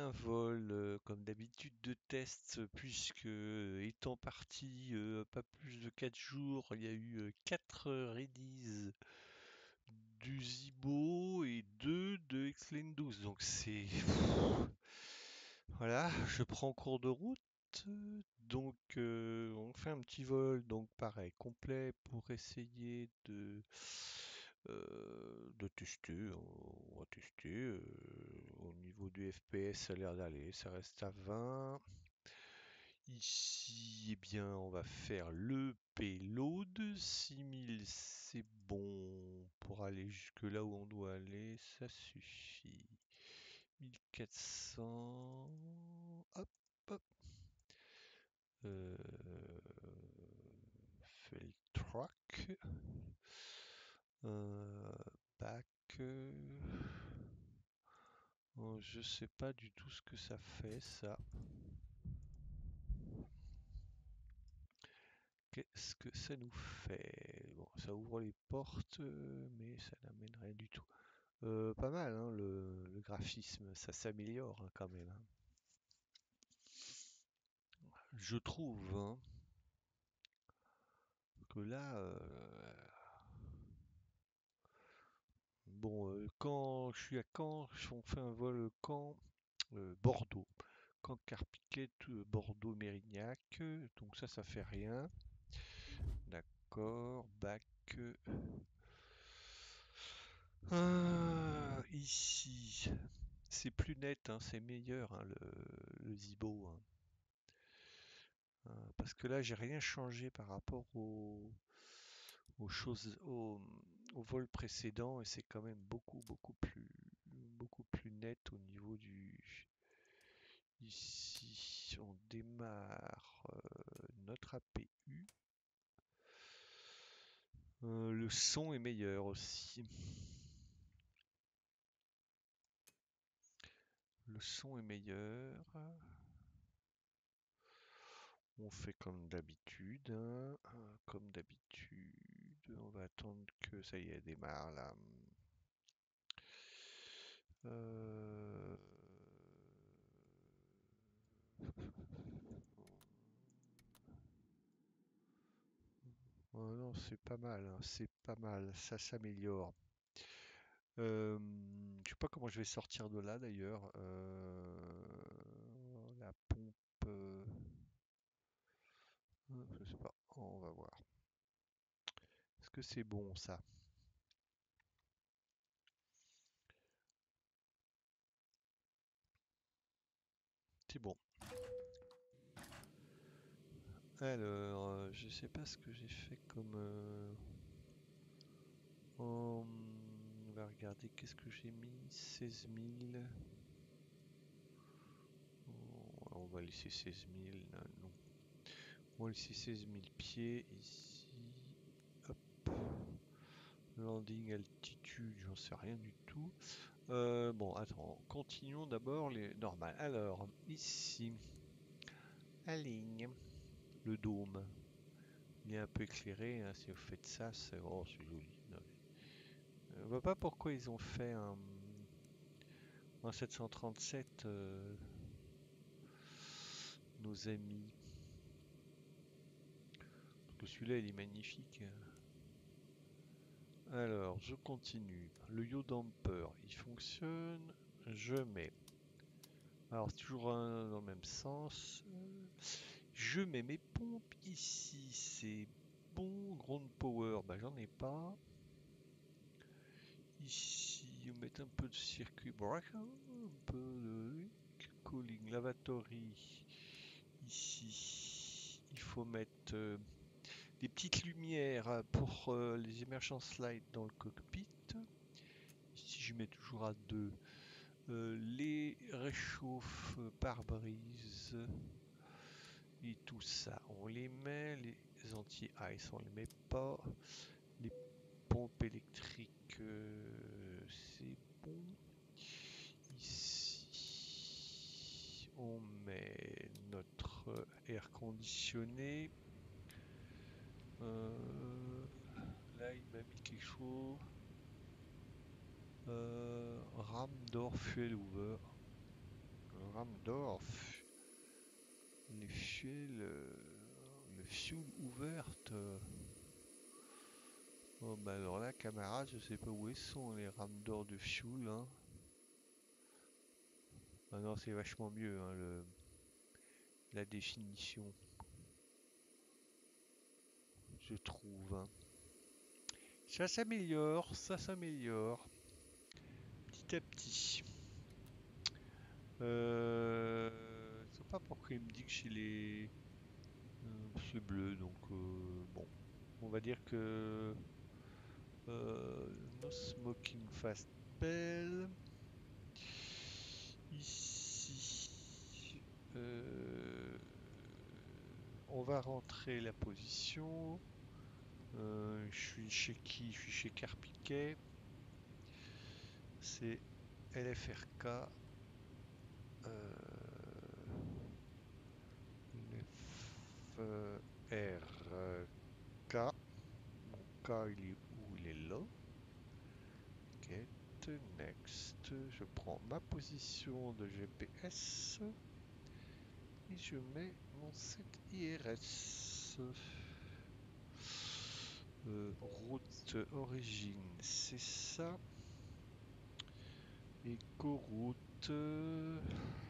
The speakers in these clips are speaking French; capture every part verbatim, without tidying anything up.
un vol, euh, comme d'habitude, de test, puisque euh, étant parti euh, pas plus de quatre jours, il y a eu euh, quatre readies du Zibo et deux de X-Lane douze. Donc c'est... Voilà, je prends cours de route. Donc euh, on fait un petit vol, donc pareil, complet pour essayer de, euh, de tester. On va tester. Euh, au niveau du F P S, ça a l'air d'aller, ça reste à vingt. Ici, eh bien, on va faire le payload. six mille, c'est bon pour aller jusque là où on doit aller, ça suffit. mille quatre cents, hop, hop. Euh, fait le track. Euh, back. euh, oh, je sais pas du tout ce que ça fait, ça. Qu'est-ce que ça nous fait? Bon, ça ouvre les portes, euh, mais ça n'amène rien du tout. Euh, pas mal, hein, le, le graphisme, ça s'améliore hein, quand même, hein. Je trouve hein, que là, euh, bon, euh, quand je suis à Caen, on fait un vol Caen, euh, Bordeaux. Caen Carpiquet, euh, Bordeaux Mérignac, euh, donc ça, ça fait rien. D'accord, bac. euh, ah, ici, c'est plus net, hein, c'est meilleur hein, le, le Zibo, hein. Euh, parce que là, j'ai rien changé par rapport au, aux choses, au, au vol précédent et c'est quand même beaucoup, beaucoup plus, beaucoup plus net au niveau du. Ici, on démarre euh, notre A P U. Euh, le son est meilleur aussi. Le son est meilleur. On fait comme d'habitude, hein. Euh, Comme d'habitude, on va attendre que ça y est, démarre là. Euh, oh non, c'est pas mal, hein, c'est pas mal, ça s'améliore. Euh, je sais pas comment je vais sortir de là d'ailleurs. Euh, la pompe, euh, je sais pas, on va voir. Est-ce que c'est bon ça? C'est bon. Alors, euh, je sais pas ce que j'ai fait comme. euh, hum, on va regarder qu'est-ce que j'ai mis. seize mille. Oh, on va laisser seize mille. Non, non. On va laisser seize mille pieds ici. Hop. Landing altitude, j'en sais rien du tout. Euh, bon, attends, continuons d'abord les normales. Alors, ici, la ligne, le dôme. Il est un peu éclairé, hein, si vous faites ça, c'est oh, c'est joli. Non, je vois pas pourquoi ils ont fait un, un sept cent trente-sept, euh, nos amis. Parce que celui-là, il est magnifique. Alors, je continue. Le yaw damper, il fonctionne. Je mets. Alors, c'est toujours un dans le même sens. Je mets mes pompes ici. C'est bon. Ground power, bah, j'en ai pas. Ici, on met un peu de circuit breaker, un peu de cooling lavatory. Ici, il faut mettre euh, des petites lumières pour euh, les emergency lights dans le cockpit. Ici, je mets toujours à deux. Euh, les réchauffe pare-brise et tout ça, on les met. Les anti-ice, on les met pas. Les pompes électriques, euh, c'est bon. Ici, on met notre air conditionné. Euh, là, il m'a mis quelque chose. Euh, rame d'or fuel over. rame d'or. Les fuels, euh, le fuel ouverte. euh. Oh bah alors là, camarade, je sais pas où elles sont les rames d'or de fuel. Hein. Ah non, c'est vachement mieux hein, le, la définition, je trouve. Hein. Ça s'améliore, ça s'améliore, petit à petit. Euh, je sais pas pourquoi il me dit que chez les euh, c'est bleu, donc euh, bon, on va dire que euh, no smoking fast bell. Ici, euh, on va rentrer la position. Euh, je suis chez qui? Je suis chez Carpiquet. C'est L F R K. Euh, L F R K. Mon K, il est où? Il est là. Get next. Je prends ma position de G P S et je mets mon set I R S. Euh, route origine, c'est ça. Et coroute. Euh,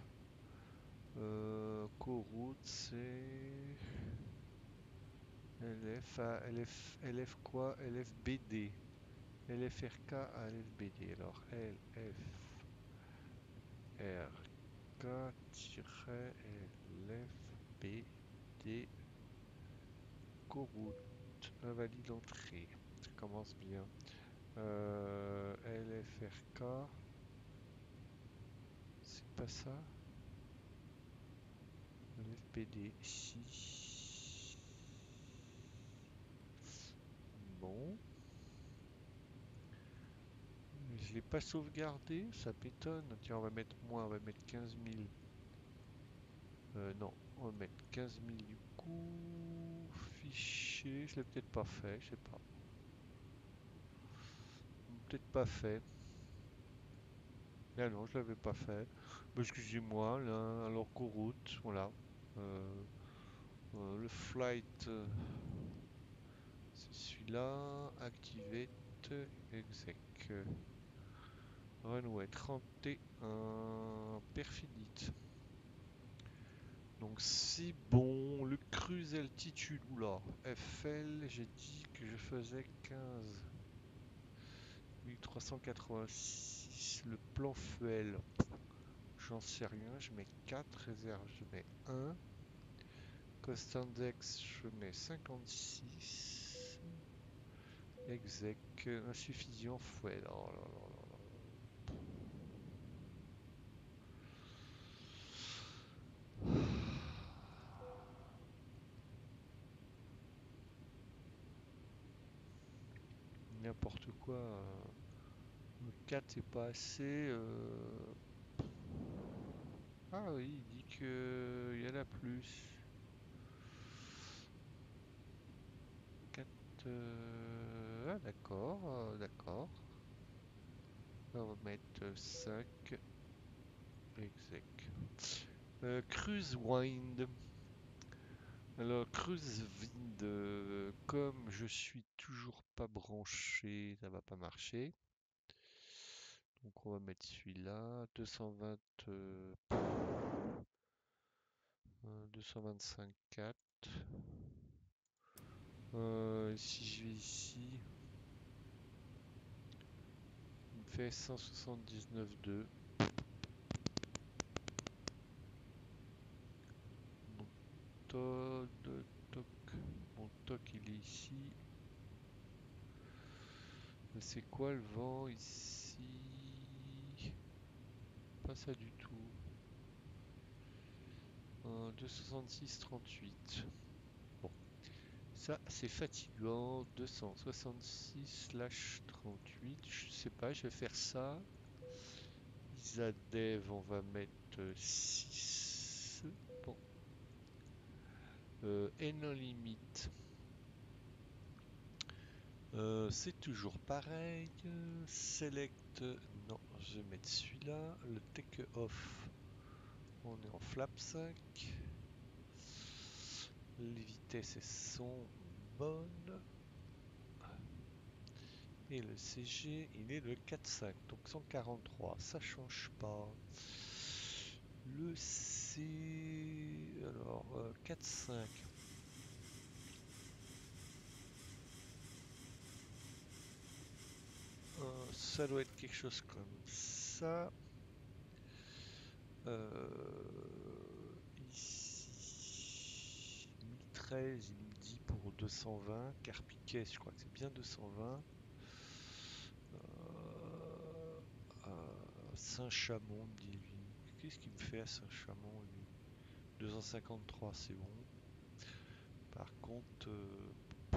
coroute, c'est L F à L F, L F quoi? L F B D. L F R K à L F B D. Alors L F R K-L F B D coroute. Invalide entrée. Ça commence bien. Euh, L F R K. C'est pas ça? L F B D ici. Bon. Je l'ai pas sauvegardé, ça m'étonne. Tiens, on va mettre moins, on va mettre quinze mille. Euh, non, on va mettre quinze mille du coup. Fichier, je l'ai peut-être pas fait, je sais pas. Peut-être pas fait. Ah non, je l'avais pas fait. Bah, excusez-moi, là, alors qu'aux routes, voilà. Euh, euh, le flight, euh, c'est celui-là. Activate, exec. Runway trente et un, perfidite. Donc c'est bon, le cruise altitude, oula, F L, j'ai dit que je faisais quinze mille trois cent quatre-vingt-six, le plan fuel, j'en sais rien, je mets quatre, réserve, je mets un, cost index, je mets cinquante-six, exec, insuffisant fuel, oh là là là là. N'importe quoi. euh, quatre c'est pas assez. euh, Ah oui, il dit que il y en a plus. quatre. euh, Ah d'accord, euh, d'accord. On va mettre cinq. Exec. Euh, Cruise Wind. Alors, Cruise Wind, euh, comme je suis toujours pas branché, ça va pas marcher. Donc on va mettre celui-là. deux cent vingt. euh, euh, deux cent vingt-cinq quatre. Euh, si je vais ici, il me fait cent soixante-dix-neuf deux. Mon to- de- toc, mon toc il est ici. C'est quoi le vent ici? Pas ça du tout. Euh, deux cent soixante-six trente-huit. Bon, ça c'est fatigant. deux cent soixante-six trente-huit. Je sais pas, je vais faire ça. Isadev, on va mettre six. Bon. Euh, Enon Limit. Euh, c'est toujours pareil. Select. Non, je vais mettre celui-là. Le take off. On est en flap cinq. Les vitesses sont bonnes. Et le C G, il est de quatre cinq, donc cent quarante-trois, ça change pas. Le C... Alors, euh, quatre cinq. Euh, ça doit être quelque chose comme ça. Euh, ici, mille treize, il me dit pour deux cent vingt. Carpiquet, je crois que c'est bien deux cent vingt. Euh, euh, Saint-Chamond, me dit lui. Qu'est-ce qu'il me fait à Saint-Chamond, lui? deux cent cinquante-trois, c'est bon. Par contre, euh,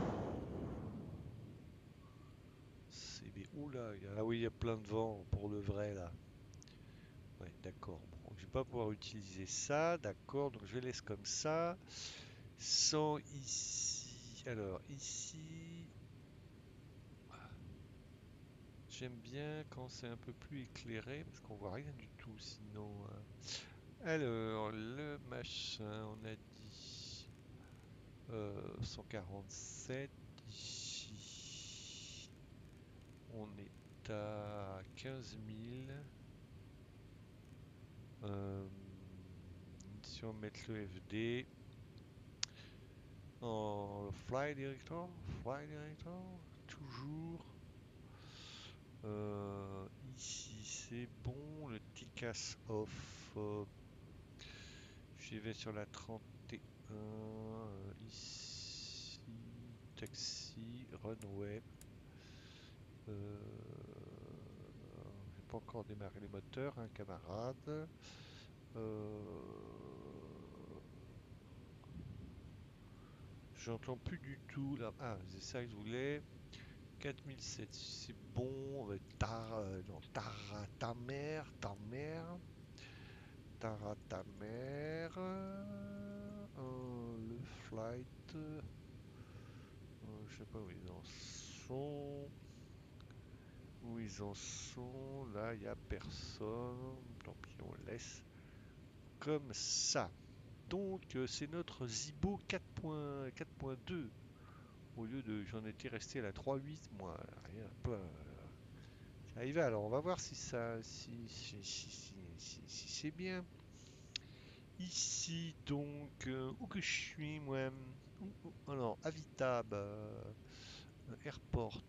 c'est bien. Oula, il y a- ah oui, il y a plein de vent pour le vrai là. Ouais, d'accord. Bon, je vais pas pouvoir utiliser ça, d'accord. Donc je laisse comme ça. Sans ici. Alors ici, j'aime bien quand c'est un peu plus éclairé parce qu'on voit rien du tout sinon. Hein. Alors le machin, on a dit euh, cent quarante-sept ici. On est à quinze mille. Euh, si on met le F D en Fly Director, Fly Director, toujours. Euh, ici c'est bon, le Ticas off. Euh, J'y vais sur la trente et un. Euh, ici, taxi, runway. Euh, J'ai pas encore démarré les moteurs, hein, camarade. Euh, J'entends plus du tout là. Ah, c'est ça que je voulais. quatre mille sept, c'est bon. On va être tar, euh, non, tar, ta mère, ta mère. Tara ta mère. Euh, le flight. Euh, je sais pas où ils en sont. Où ils en sont. Là, il n'y a personne. Tant pis, on laisse comme ça. Donc, euh, c'est notre Zibo quatre point deux. Au lieu de. J'en étais resté à la trois point huit, moi. Rien, pas. Ça y va, alors on va voir si ça. Si, si, si, si, si, si c'est bien. Ici, donc, euh, où que je suis, moi? Où- où- Alors, Avitab, euh, Airport,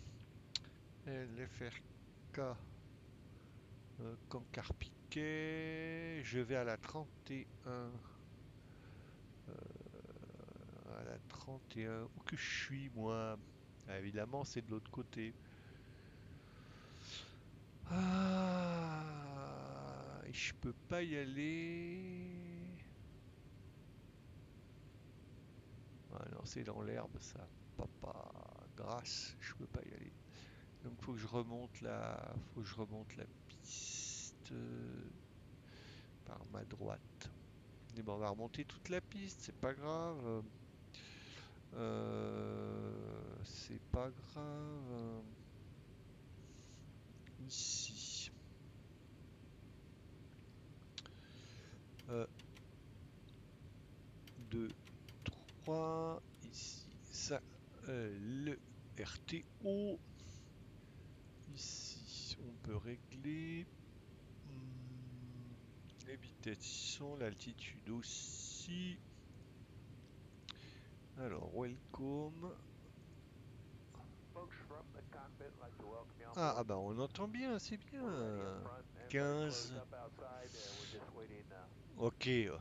L F R K, euh, Cancard Piquet. Je vais à la trente et un. euh, à la trente et un. Où que je suis, moi? Ah, évidemment, c'est de l'autre côté. Ah, et je peux pas y aller. Ah non, c'est dans l'herbe, ça. Papa, grâce, je peux pas y aller. Donc faut que je remonte la, faut que je remonte la piste euh, par ma droite. Et bon, on va remonter toute la piste, c'est pas grave. Euh, c'est pas grave. Ici. Euh, deux, trois. Ici. Ça. Euh, le R T O. Ici, on peut régler. Hmm, les vitesses sont, l'altitude aussi. Alors, welcome. Ah, ah bah on entend bien, c'est bien. quinze. Ok. Euh,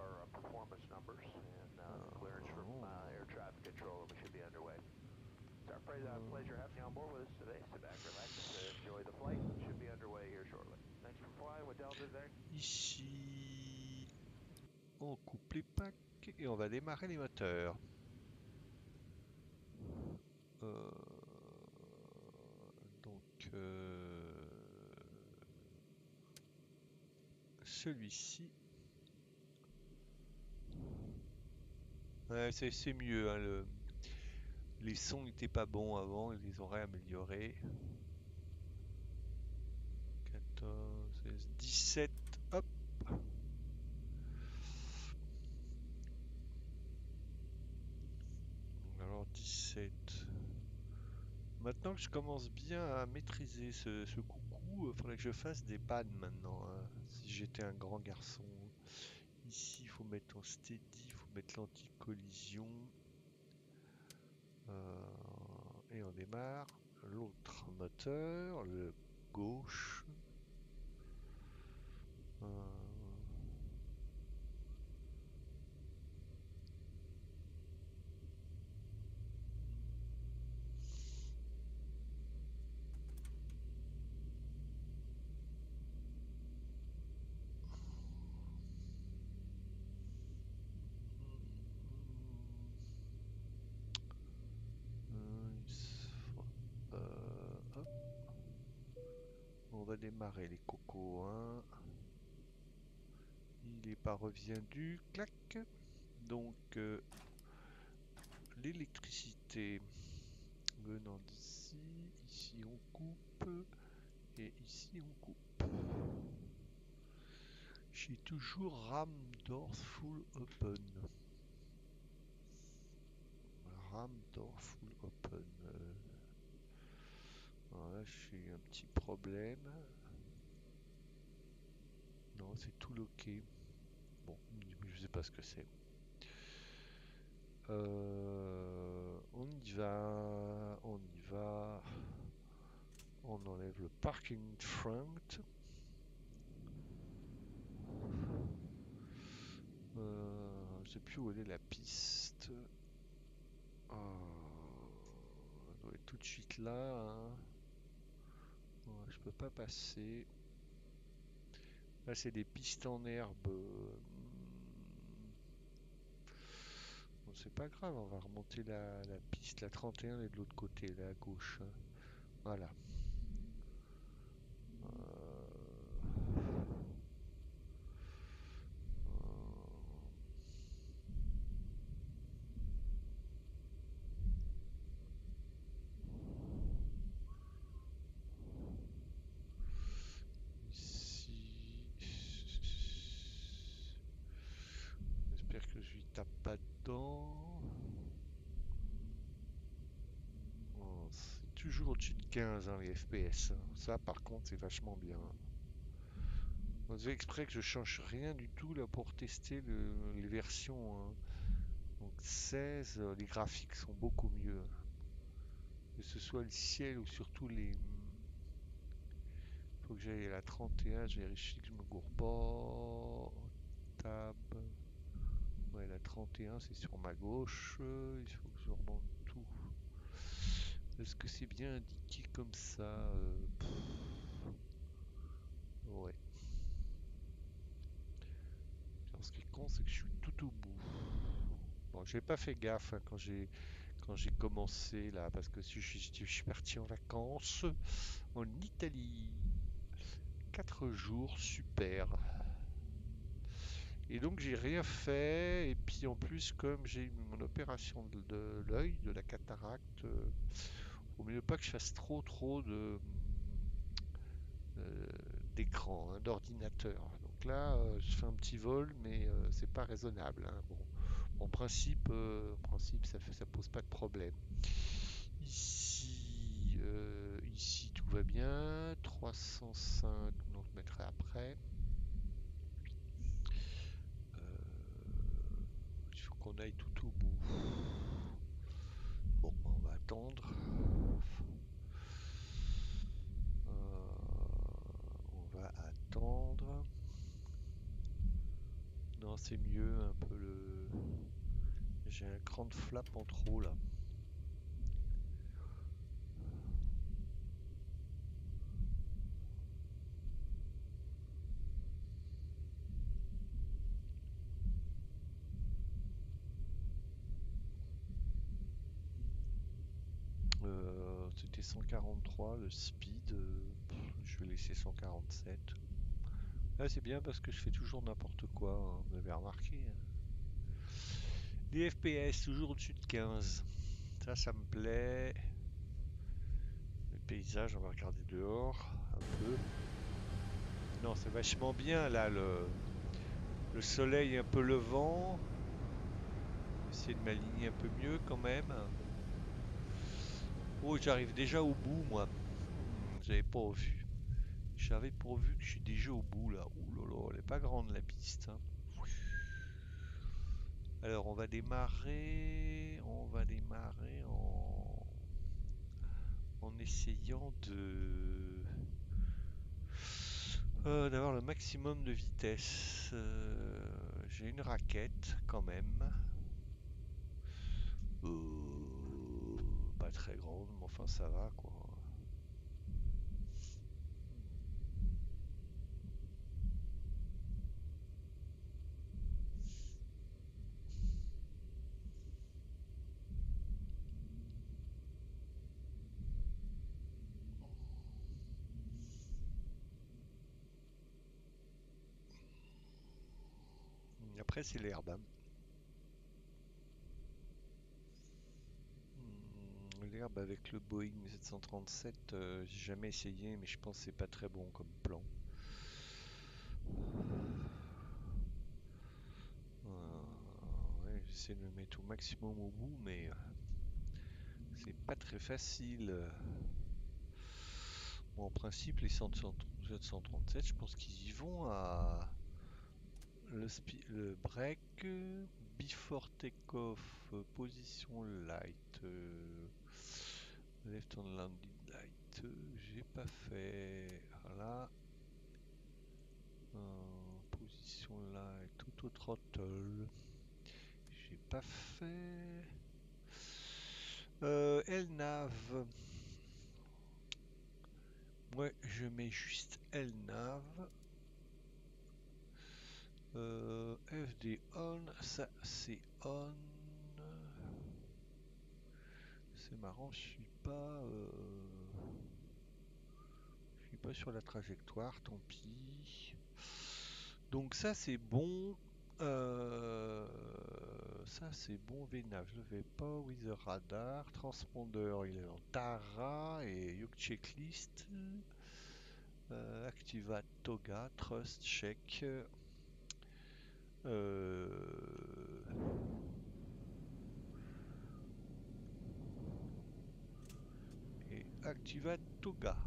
Ici, on coupe les packs et on va démarrer les moteurs. Euh, donc, euh, celui-ci. Ouais, c'est c'est mieux. Hein, le, les sons n'étaient pas bons avant, ils les auraient améliorés. quatorze, seize, dix-sept. Hop. Maintenant que je commence bien à maîtriser ce, ce coucou, il faudrait que je fasse des pannes maintenant, hein. Si j'étais un grand garçon. Ici, il faut mettre en steady, il faut mettre l'anti-collision. Euh, et on démarre. L'autre moteur, le gauche. Euh, euh, hop. On va démarrer les cocos, hein. Il n'est pas revient du clac. Donc euh, l'électricité venant d'ici, ici on coupe et ici on coupe. J'ai toujours RAM door full open. RAM door full open. Euh, voilà, j'ai un petit problème. Non, c'est tout loqué. Bon, je sais pas ce que c'est. Euh, on y va, on y va. On enlève le parking front. Euh, je sais plus où elle est la piste. Oh, elle doit être tout de suite là, hein. Ouais, je peux pas passer. Là, c'est des pistes en herbe. Bon, c'est pas grave, on va remonter la, la piste. La trente et un est de l'autre côté, là à gauche, hein. Voilà. Euh, Ici. J'espère que je lui tape pas dedans. Oh, c'est toujours au-dessus de quinze, hein, les F P S, hein. Ça, par contre, c'est vachement bien. On faisait exprès que je change rien du tout là pour tester le- les versions, hein. Donc seize, euh, les graphiques sont beaucoup mieux. Que ce soit le ciel ou surtout les. Faut que j'aille à la trente et un, je vérifie que je me gourre pas. Tab. Ouais, la trente et un c'est sur ma gauche. Il faut que je remonte tout. Est-ce que c'est bien indiqué comme ça? euh, pff, Ouais. Alors, ce qui est con, c'est que je suis tout au bout. Bon, j'ai pas fait gaffe, hein, quand j'ai quand j'ai commencé là, parce que si je, suis je suis parti en vacances en Italie. Quatre jours, super. Et donc j'ai rien fait, et puis en plus comme j'ai eu mon opération de, de l'œil, de la cataracte, euh, au mieux pas que je fasse trop trop de euh, d'écran, hein, d'ordinateur. Donc là, euh, je fais un petit vol, mais euh, c'est pas raisonnable, hein. Bon, en principe, euh, en principe, ça fait, ça pose pas de problème. Ici, euh, ici tout va bien. trois cent cinq, on je mettrai après. Euh, il faut qu'on aille tout au bout. Bon, on va attendre. Euh, on va attendre. Non, c'est mieux un peu le. J'ai un cran de flap en trop là. Euh, C'était cent quarante-trois le speed. euh, pff, je vais laisser cent quarante-sept. Là, c'est bien parce que je fais toujours n'importe quoi, hein, vous avez remarqué, hein. Les F P S toujours au-dessus de quinze. Ça, ça me plaît. Le paysage, on va regarder dehors un peu. Non, c'est vachement bien là, le, le soleil un peu levant. Essayer de m'aligner un peu mieux quand même. Oh, j'arrive déjà au bout, moi. Hmm, j'avais pas vu. J'avais pas vu que je suis déjà au bout, là. Ouh là là, elle est pas grande, la piste, hein. Alors, on va démarrer... On va démarrer en... En essayant de... Euh, d'avoir le maximum de vitesse. Euh, j'ai une raquette, quand même. Euh, pas très grande, mais enfin ça va quoi. Après c'est l'herbe, hein. Hmm, L'herbe avec le Boeing sept cent trente-sept, euh, j'ai jamais essayé, mais je pense que c'est pas très bon comme plan. Euh, ouais, j'essaie de me mettre au maximum au bout, mais euh, c'est pas très facile. Bon, en principe, les sept cent trente-sept, je pense qu'ils y vont à le, le break, euh, before takeoff, euh, position light, euh, left on landing light, euh, j'ai pas fait. Voilà. Euh, position light, auto throttle, j'ai pas fait. Euh, L nav. Ouais, je mets juste L nav. Euh, F D on, ça c'est on. C'est marrant, je suis pas, euh, je suis pas sur la trajectoire, tant pis. Donc ça c'est bon. Euh, ça c'est bon V nav, je le fais pas. With the radar, transpondeur il est en Tara et Yuk checklist. Euh, Activate Toga, Trust check. Euh, et Activate Toga.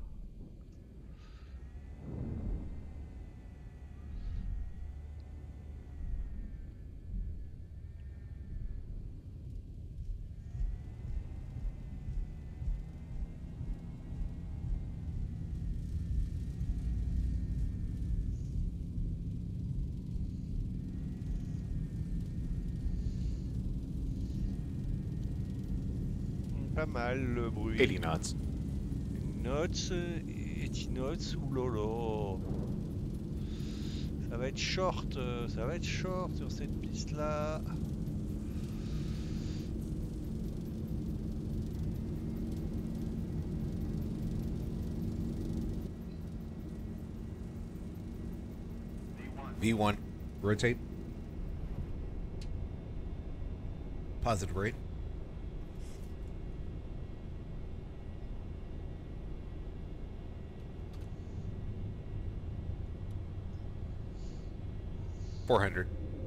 Pas mal le bruit. eighty knots. Knots, eighty knots, oulala. Ça va être short, euh, ça va être short sur cette piste là. V one, rotate. Positive rate. four hundred.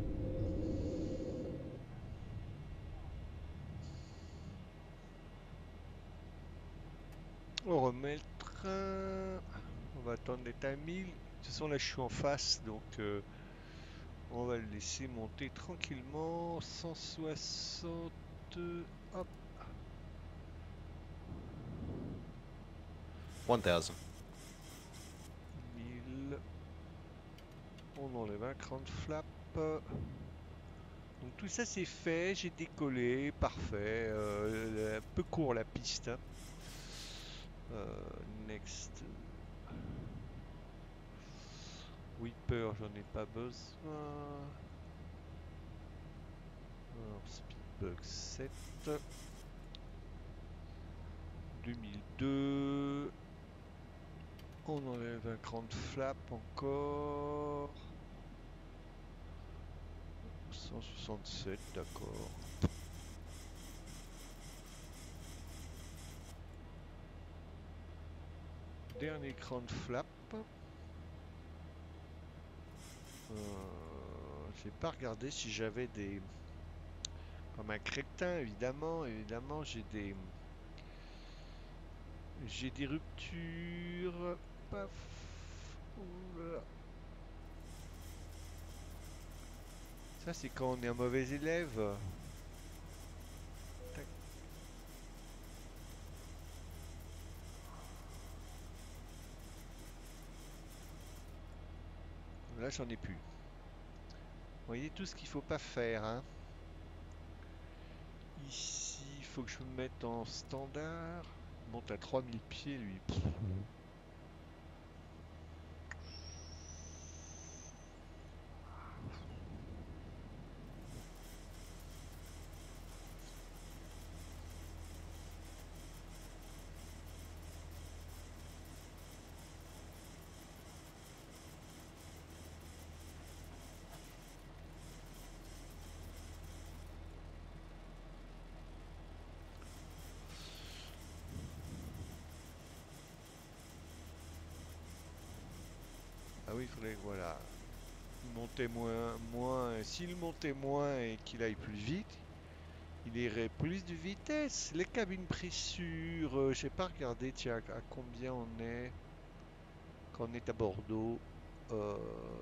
On remet le train. On va attendre d'être à mille. De toute façon là je suis en face donc euh, on va le laisser monter tranquillement. cent soixante. Hop. one thousand. mille. On enlève un cran de flap. Donc tout ça c'est fait, j'ai décollé, parfait. Euh, un peu court la piste, hein. Euh, next. Whipper, j'en ai pas besoin. Alors, Speedbug sept. deux mille deux. On enlève un cran de flap encore. cent soixante-sept, d'accord. Dernier cran de flap. Euh, j'ai pas regardé si j'avais des... Comme un crétin, évidemment. Évidemment, j'ai des... J'ai des ruptures. Paf. Oula. Ça, c'est quand on est un mauvais élève. Tac. Là, j'en ai plus. Vous voyez tout ce qu'il faut pas faire, hein. Ici, il faut que je me mette en standard. Il monte à trois mille pieds, lui. Pff. Ah oui, il faudrait, voilà. Il montait moins, moins. S'il montait moins et qu'il aille plus vite, il irait plus de vitesse. Les cabines pressure, euh, j'ai pas regardé, tiens, à combien on est quand on est à Bordeaux. Euh,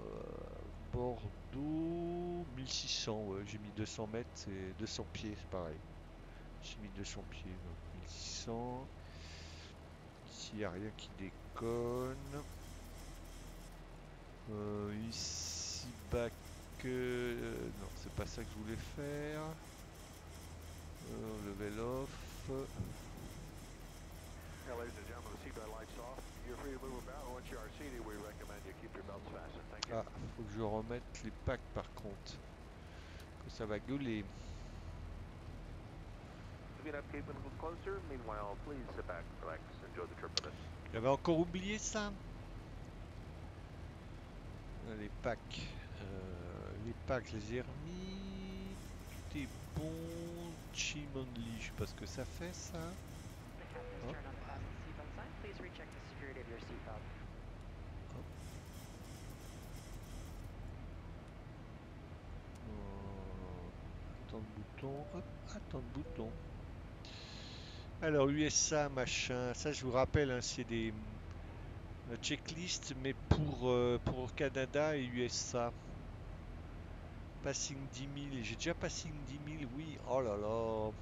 Bordeaux, mille six cents, ouais, j'ai mis deux cents mètres, c'est deux cents pieds, c'est pareil. J'ai mis deux cents pieds, donc mille six cents. Ici, il n'y a rien qui déconne. Euh, ici, back. euh, non, c'est pas ça que je voulais faire. Euh, level off. Yeah, ladies and gentlemen, the seatbelt lights off. You're free to move about. Once you are seated, we recommend you keep your belts fastened. Thank you. Ah, faut que je remette les packs par contre. Que ça va gueuler. If you have keep a little closer, meanwhile, please sit back, relax, enjoy the trip with us. J'avais encore oublié ça. Les packs. Euh, les packs, je les ai remis. Tout est bon. Chimonly, je sais pas ce que ça fait ça. Hop. Euh, attends le bouton. Hop, attends le bouton. Alors U S A machin, ça je vous rappelle, hein, c'est des euh, checklists mais pour, euh, pour Canada et U S A. Passing dix mille, j'ai déjà passing dix mille, oui, oh là là.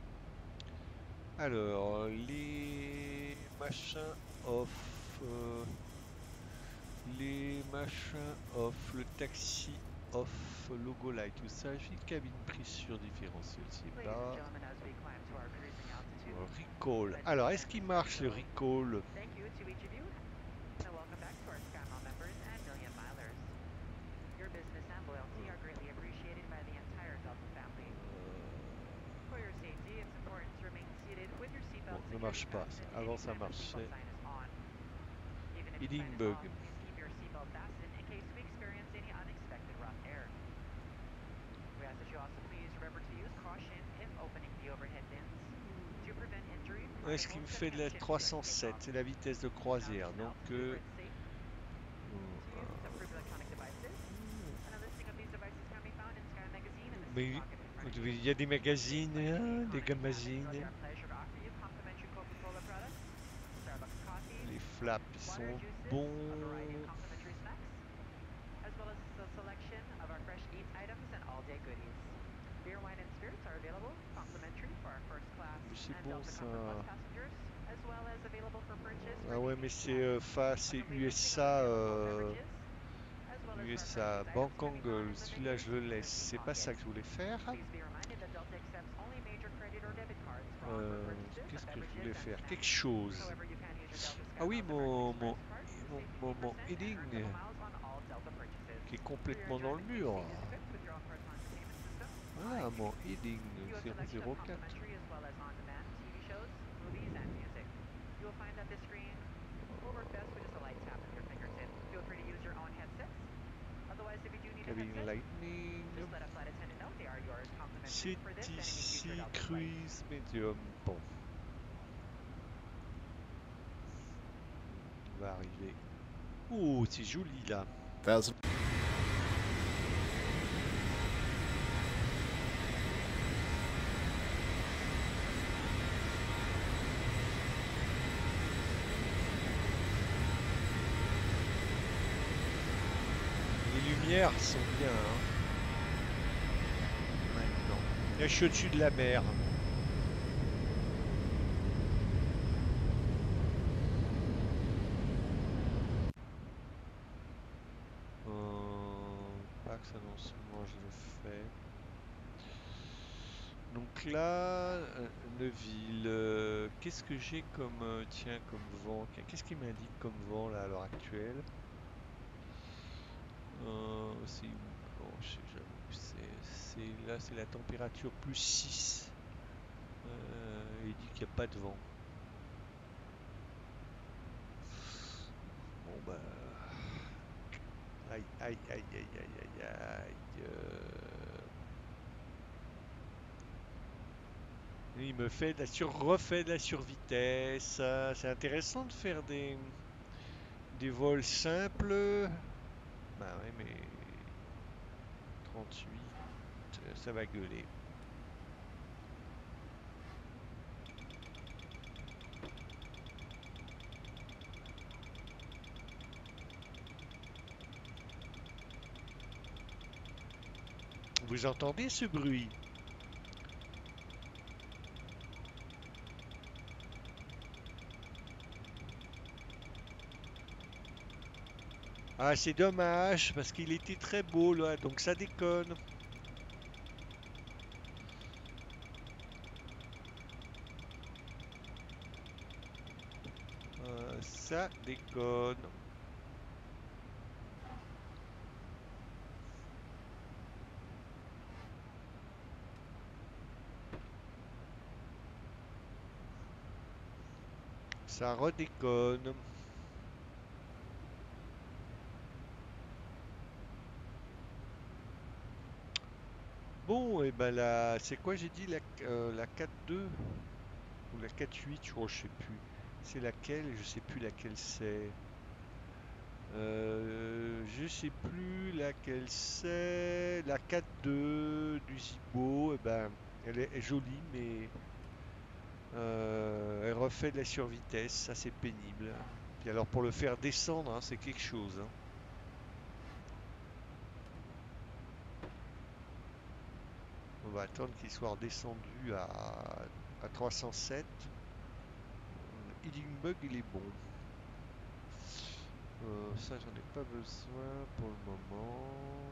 Alors, les machins off, euh, les machins off, le taxi off, logo light, tout ça, j'ai une cabine pressure différentielle, c'est bas. Recall. Alors, est-ce qu'il marche le recall? Bon, ne marche pas. Avant ça marchait. Edinburgh. Est-ce qu'il me fait de la trois cent sept? C'est la vitesse de croisière. Donc, euh, mais il y a des magazines, hein, des magazines. Les flaps, ils sont bons. C'est bon ça. Ah ouais, mais c'est euh, fa, c'est U S A. Euh, U S A Bank Angle. Celui-là, je le laisse. C'est pas ça que je voulais faire. Euh, Qu'est-ce que je voulais faire? Quelque chose. Ah oui, mon, mon, mon, mon, mon heading qui est complètement dans le mur. Ah, mon heading zéro zéro quatre. Cabine Lightning. C'est ici, cruise medium. Bon. On va arriver. Oh, c'est joli là. Thousand. lumières sont bien. Hein. Maintenant. Là, je suis au-dessus de la mer. Euh, Pax annoncement, je le fais. Donc là, euh, Neuville, euh, qu'est-ce que j'ai comme euh, tiens comme vent? Qu'est-ce qui m'indique comme vent là à l'heure actuelle? Euh, c'est où? Bon, je sais, j'avoue, c'est c'est- là c'est la température plus six. Euh, il dit qu'il n'y a pas de vent. Bon bah aïe aïe aïe aïe aïe aïe aïe. euh, Il me fait de la sur refait de la survitesse. euh, C'est intéressant de faire des des vols simples. Bah ouais, mais trente-huit, euh, ça va gueuler. Vous entendez ce bruit? Ah, c'est dommage, parce qu'il était très beau là, donc ça déconne. Euh, ça déconne. Ça redéconne. Bon, et ben la, c'est quoi j'ai dit la, euh, la quatre deux ou la quatre huit, je crois, je sais plus. C'est laquelle? Je sais plus laquelle c'est. Euh, je sais plus laquelle c'est. La quatre deux du Zibo, et ben, elle est jolie, mais euh, elle refait de la survitesse, ça c'est pénible. Puis alors pour le faire descendre, hein, c'est quelque chose. Hein. On va attendre qu'il soit redescendu à, à trois cent sept. Healing Bug, il est bon. Euh, ça, j'en ai pas besoin pour le moment.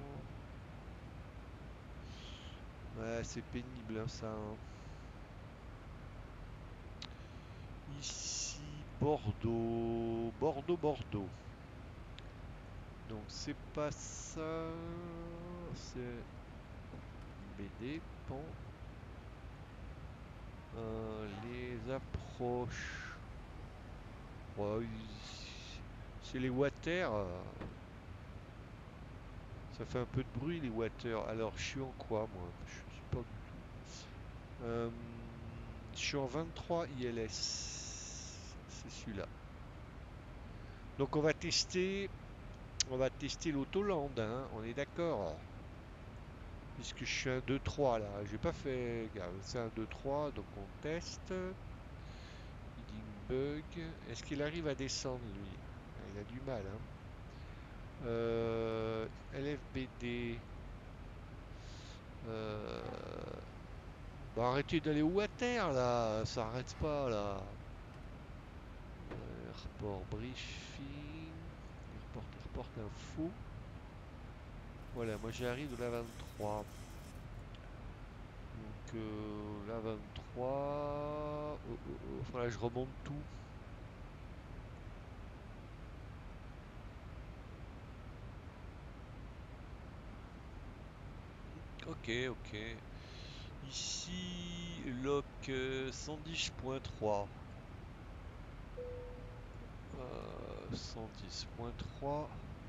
Ouais, c'est pénible, hein, ça. Hein. Ici, Bordeaux. Bordeaux, Bordeaux. Donc, c'est pas ça. C'est B D, pont. Euh, les approches. Ouais, c'est les water. euh, Ça fait un peu de bruit, les water. Alors, je suis en quoi, moi? Je suis pas du tout. Euh, je suis en vingt-trois I L S. C'est celui-là. Donc, on va tester. On va tester l'Autoland, hein, on est d'accord. Puisque je suis un deux trois là. J'ai pas fait. Regarde, c'est un deux trois, donc on teste. Heading bug. Est-ce qu'il arrive à descendre lui? Ah, il a du mal, hein. Euh, L F B D. Euh, Bah arrêtez d'aller au water là, ça arrête pas là. Euh, report briefing. Il reporte, il reporte info. Voilà, moi j'arrive de la vingt-trois. Donc euh, la vingt-trois. Oh, oh, oh. Voilà, je remonte tout. Ok, ok. Ici, lock euh, cent dix point trois. Euh, cent dix point trois.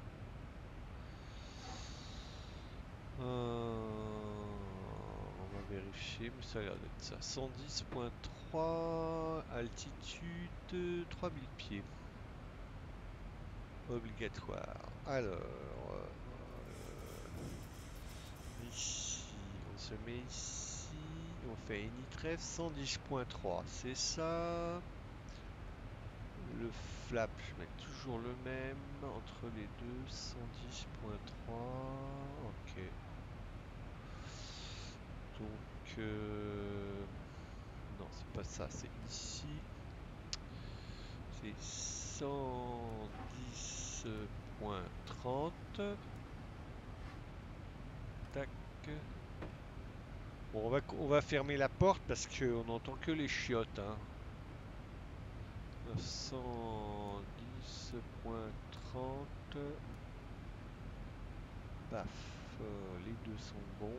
Euh, on va vérifier, mais ça a l'air d'être ça. cent dix point trois, altitude trois mille pieds. Obligatoire. Alors, euh, ici, on se met ici, on fait une I trèfle cent dix point trois, c'est ça. Le flap, je mets toujours le même entre les deux, cent dix point trois. Ok. Donc, euh, non, c'est pas ça, c'est ici. C'est cent dix point trente. Tac. Bon, on va, on va fermer la porte parce qu'on n'entend que les chiottes. Hein. cent dix point trente. Paf. Euh, les deux sont bons.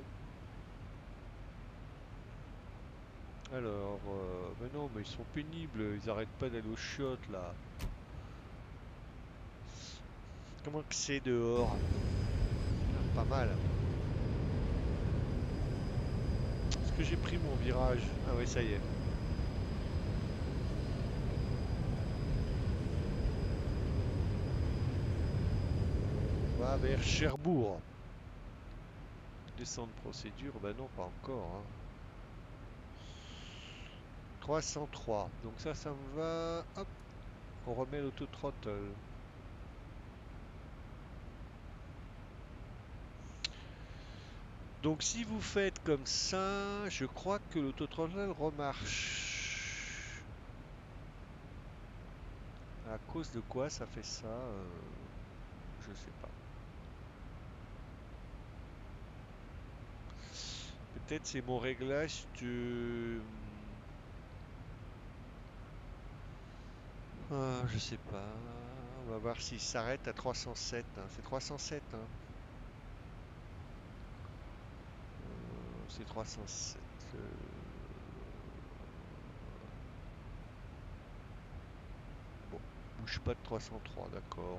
Alors, euh, ben non, mais ils sont pénibles. Ils arrêtent pas d'aller aux chiottes là. Comment que c'est dehors? Ah, pas mal. Est-ce que j'ai pris mon virage? Ah oui, ça y est. On va vers Cherbourg. Descente procédure, bah non, pas encore. Hein. trois cent trois. Donc ça, ça me va. Hop, on remet l'auto-throttle. Donc si vous faites comme ça, je crois que l'auto-throttle remarche. À cause de quoi ça fait ça euh, Je sais pas. Peut-être c'est mon réglage de... Ah, je sais pas. On va voir s'il s'arrête à trois cent sept. Hein. C'est trois cent sept. Hein. Euh, c'est trois cent sept. Euh... Bon, bouge pas de trois cent trois, d'accord.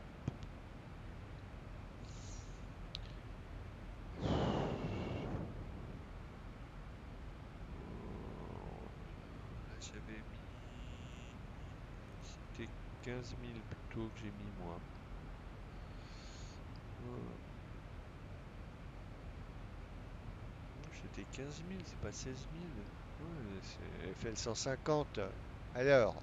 J'avais mis... C'était quinze mille plutôt que j'ai mis moi. C'était quinze mille, c'est pas seize mille. Ouais, c'est F L cent cinquante. Alors,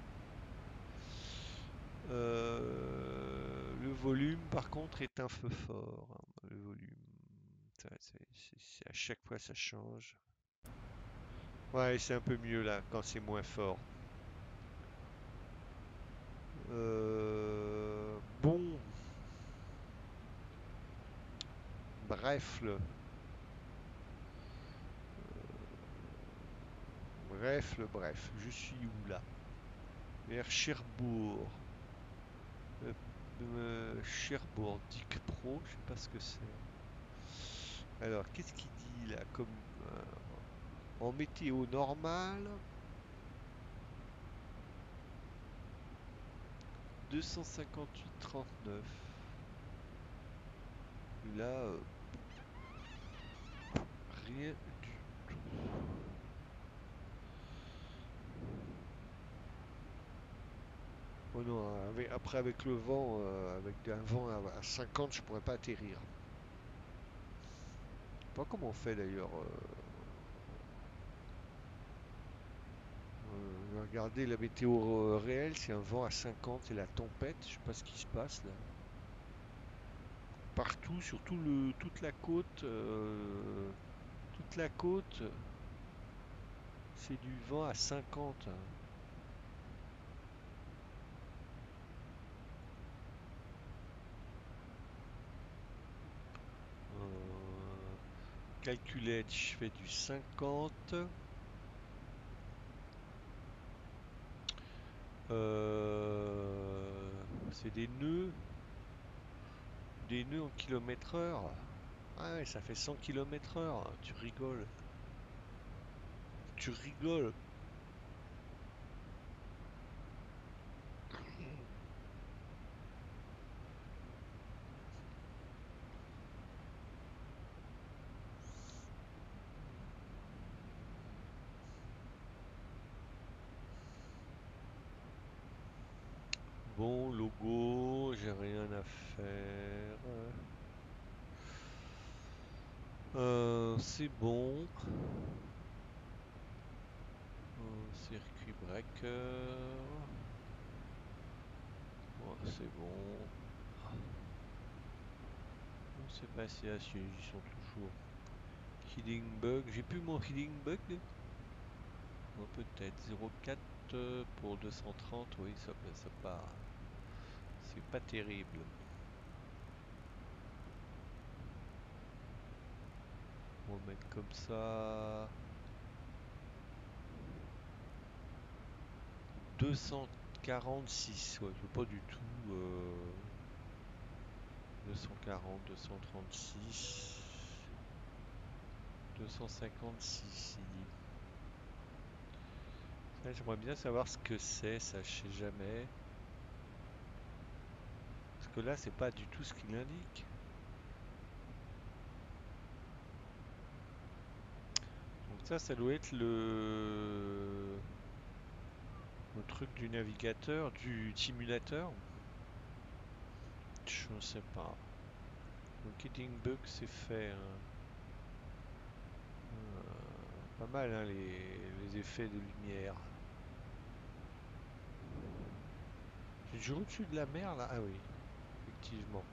euh, le volume par contre est un peu fort. Hein, le volume, ça, c'est- c'est- c'est- à chaque fois ça change. Ouais, c'est un peu mieux là quand c'est moins fort. Euh, bon, bref, le, bref, le bref. Je suis où là? Vers Cherbourg. Euh, euh, Cherbourg, Dick Pro, je sais pas ce que c'est. Alors, qu'est-ce qu'il dit là comme euh, en météo normale? deux cent cinquante-huit trente-neuf. Et là, euh, rien du tout. Oh non, avec- après avec le vent, euh, avec un vent à, à cinquante, je pourrais pas atterrir. Je sais pas comment on fait d'ailleurs. Euh, euh, regardez la météo euh, réelle, c'est un vent à cinquante, c'est la tempête. Je sais pas ce qui se passe là. Partout, sur tout le, toute la côte, euh, toute la côte, c'est du vent à cinquante. Hein. Euh, calculette, je fais du cinquante. Euh, c'est des nœuds, des nœuds en kilomètre heure. Ah ouais, ça fait cent kilomètres heure. Tu rigoles. Tu rigoles. Bon, logo, j'ai rien à faire. Euh, c'est bon. Euh, circuit breaker. Oh, c'est bon. On s'est passé à ce ils sont toujours. Healing bug. J'ai plus mon healing bug. Oh, peut-être zéro virgule quatre euh, pour deux cent trente. Oui, ça, ça pas. C'est pas terrible. On va mettre comme ça. deux cent quarante-six. Ouais, c'est pas du tout. Euh... deux cent quarante, deux cent trente-six. deux cent cinquante-six. Ça, j'aimerais bien savoir ce que c'est, ça je sais jamais. Parce que là, c'est pas du tout ce qu'il indique. Donc ça, ça doit être le... le truc du navigateur, du simulateur. Je ne sais pas. Donc Eating Bug, c'est fait. Hein. Euh, pas mal, hein, les, les effets de lumière. J'ai toujours au-dessus de la mer, là. Ah oui, effectivement.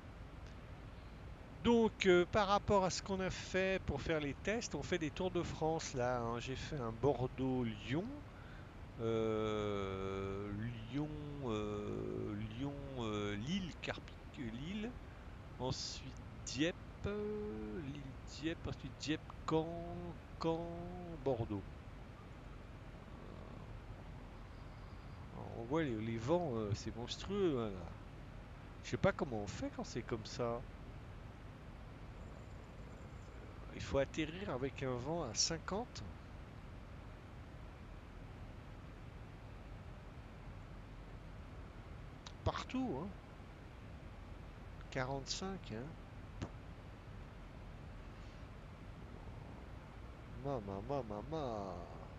Donc, euh, par rapport à ce qu'on a fait pour faire les tests, on fait des Tours de France là. Hein. J'ai fait un Bordeaux-Lyon, euh, Lyon, euh, Lyon, euh, Lille, Carpi- euh, Lille, ensuite Dieppe, euh, Lille, Dieppe, ensuite Dieppe, Caen, Caen, Bordeaux. Alors, on voit les, les vents, euh, c'est monstrueux hein, là. Je sais pas comment on fait quand c'est comme ça. Il faut atterrir avec un vent à cinquante. Partout, hein. quarante-cinq, hein. Mama, mama, mama.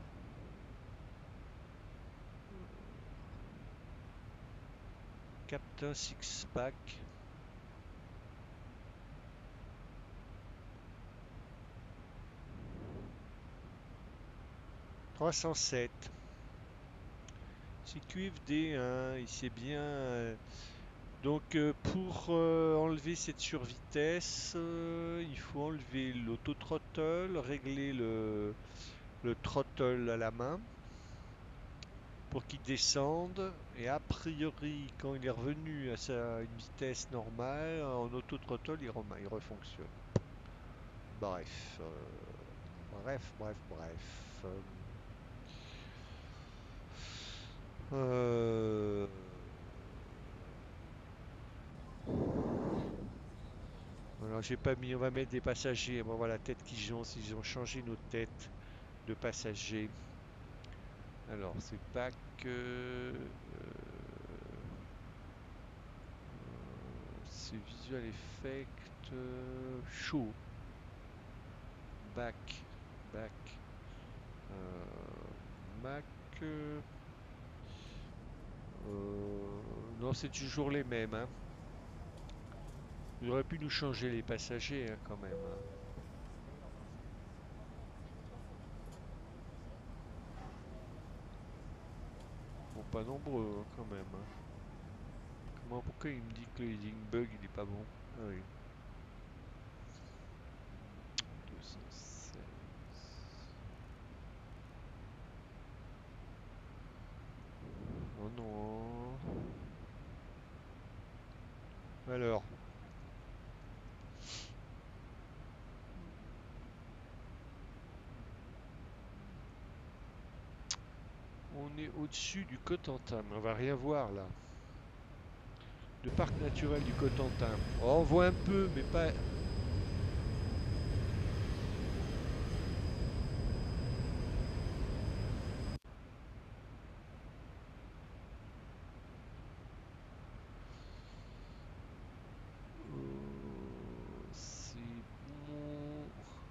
Captain Six Pack. trois cent sept. C'est Q F D, hein, il sait bien. euh, Donc euh, pour euh, enlever cette survitesse, euh, il faut enlever l'auto-throttle, régler le, le throttle à la main pour qu'il descende. Et a priori, quand il est revenu à sa une vitesse normale, en auto-throttle, il, rem- il refonctionne. Bref, euh, bref, bref, bref. Euh, euh, Alors j'ai pas mis, on va mettre des passagers. On va voir la tête qu'ils ont, s'ils ont changé nos têtes de passagers. Alors c'est back, euh, euh, c'est visual effect, euh, show, back, back, euh, Mac. euh, euh, non, c'est toujours les mêmes. Hein. Ils auraient pu nous changer les passagers hein, quand même. Hein. Bon, pas nombreux hein, quand même. Hein. Comment, pourquoi il me dit que le heading bug il est pas bon? Ah oui. deux cent seize. Oh non. Alors, on est au-dessus du Cotentin, mais on va rien voir là. Le parc naturel du Cotentin. Oh, on voit un peu, mais pas. Euh, c'est bon.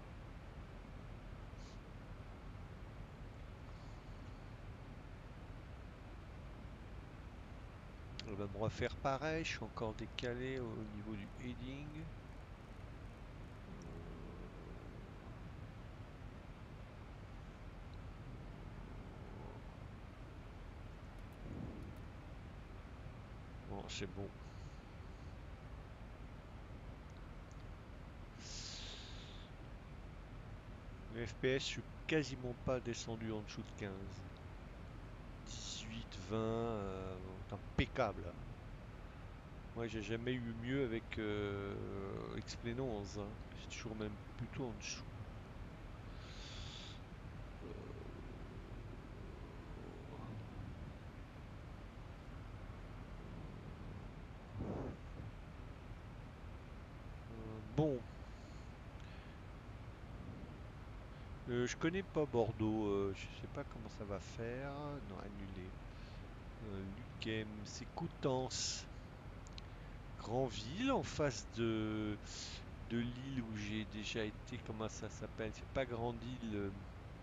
On va me refaire pareil. Je suis encore décalé au niveau du heading. Bon, c'est bon. Le F P S, je suis quasiment pas descendu en dessous de quinze. dix-huit, vingt, euh, impeccable. Moi, j'ai jamais eu mieux avec euh, Xplenonz, hein. C'est toujours même plutôt en dessous. Euh, bon, Euh, je connais pas Bordeaux, euh, je sais pas comment ça va faire. Non, annulé. Euh, Luchem, c'est Coutances. Grandville, en face de, de l'île où j'ai déjà été. Comment ça s'appelle? C'est pas Grande-Île. Euh,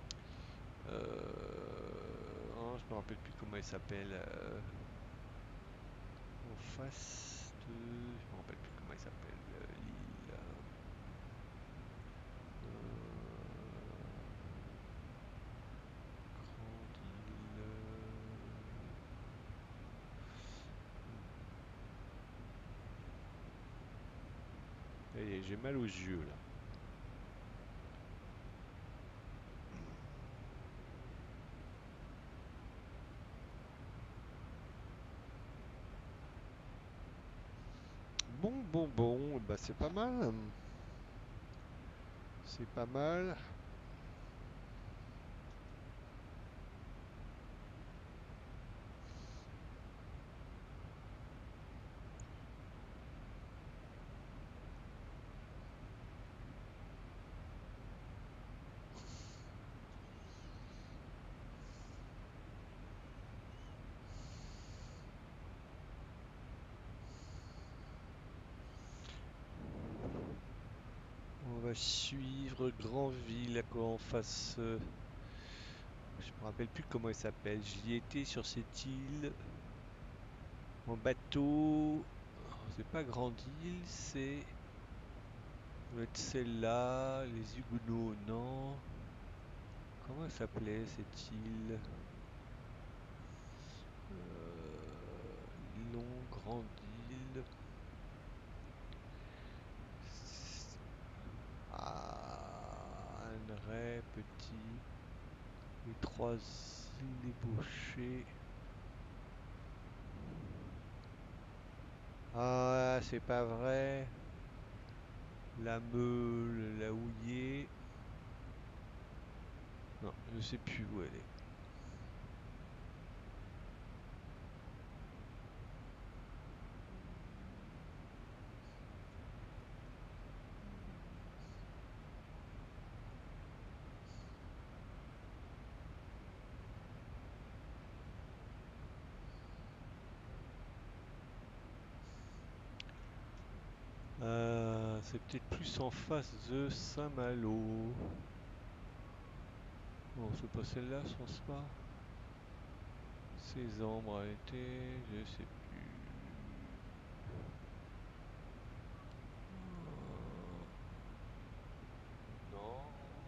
euh, oh, je me rappelle plus comment elle s'appelle. euh, en face de. Je me rappelle plus comment elle s'appelle, euh, l'île. Euh, Grande-Île. euh, J'ai mal aux yeux là. Bon, bon, bon, bah c'est pas mal. C'est pas mal. On va suivre Grandville, à quoi en face. euh, Je me rappelle plus comment elle s'appelle. J'y étais sur cette île en bateau. Oh, c'est pas Grande-Île, c'est. Ça doit être celle-là, les Huguenots, non. Comment elle s'appelait cette île? euh... Long, Grande-Île. Ah, Anneray, Petit. Les trois îles débauchées. Ah, c'est pas vrai. La Meule, la Houillée. Non, je sais plus où elle est. Euh, c'est peut-être plus en face de Saint-Malo. Non, c'est pas celle-là, je pense pas. Sésambre a été, je sais plus. Euh, Non.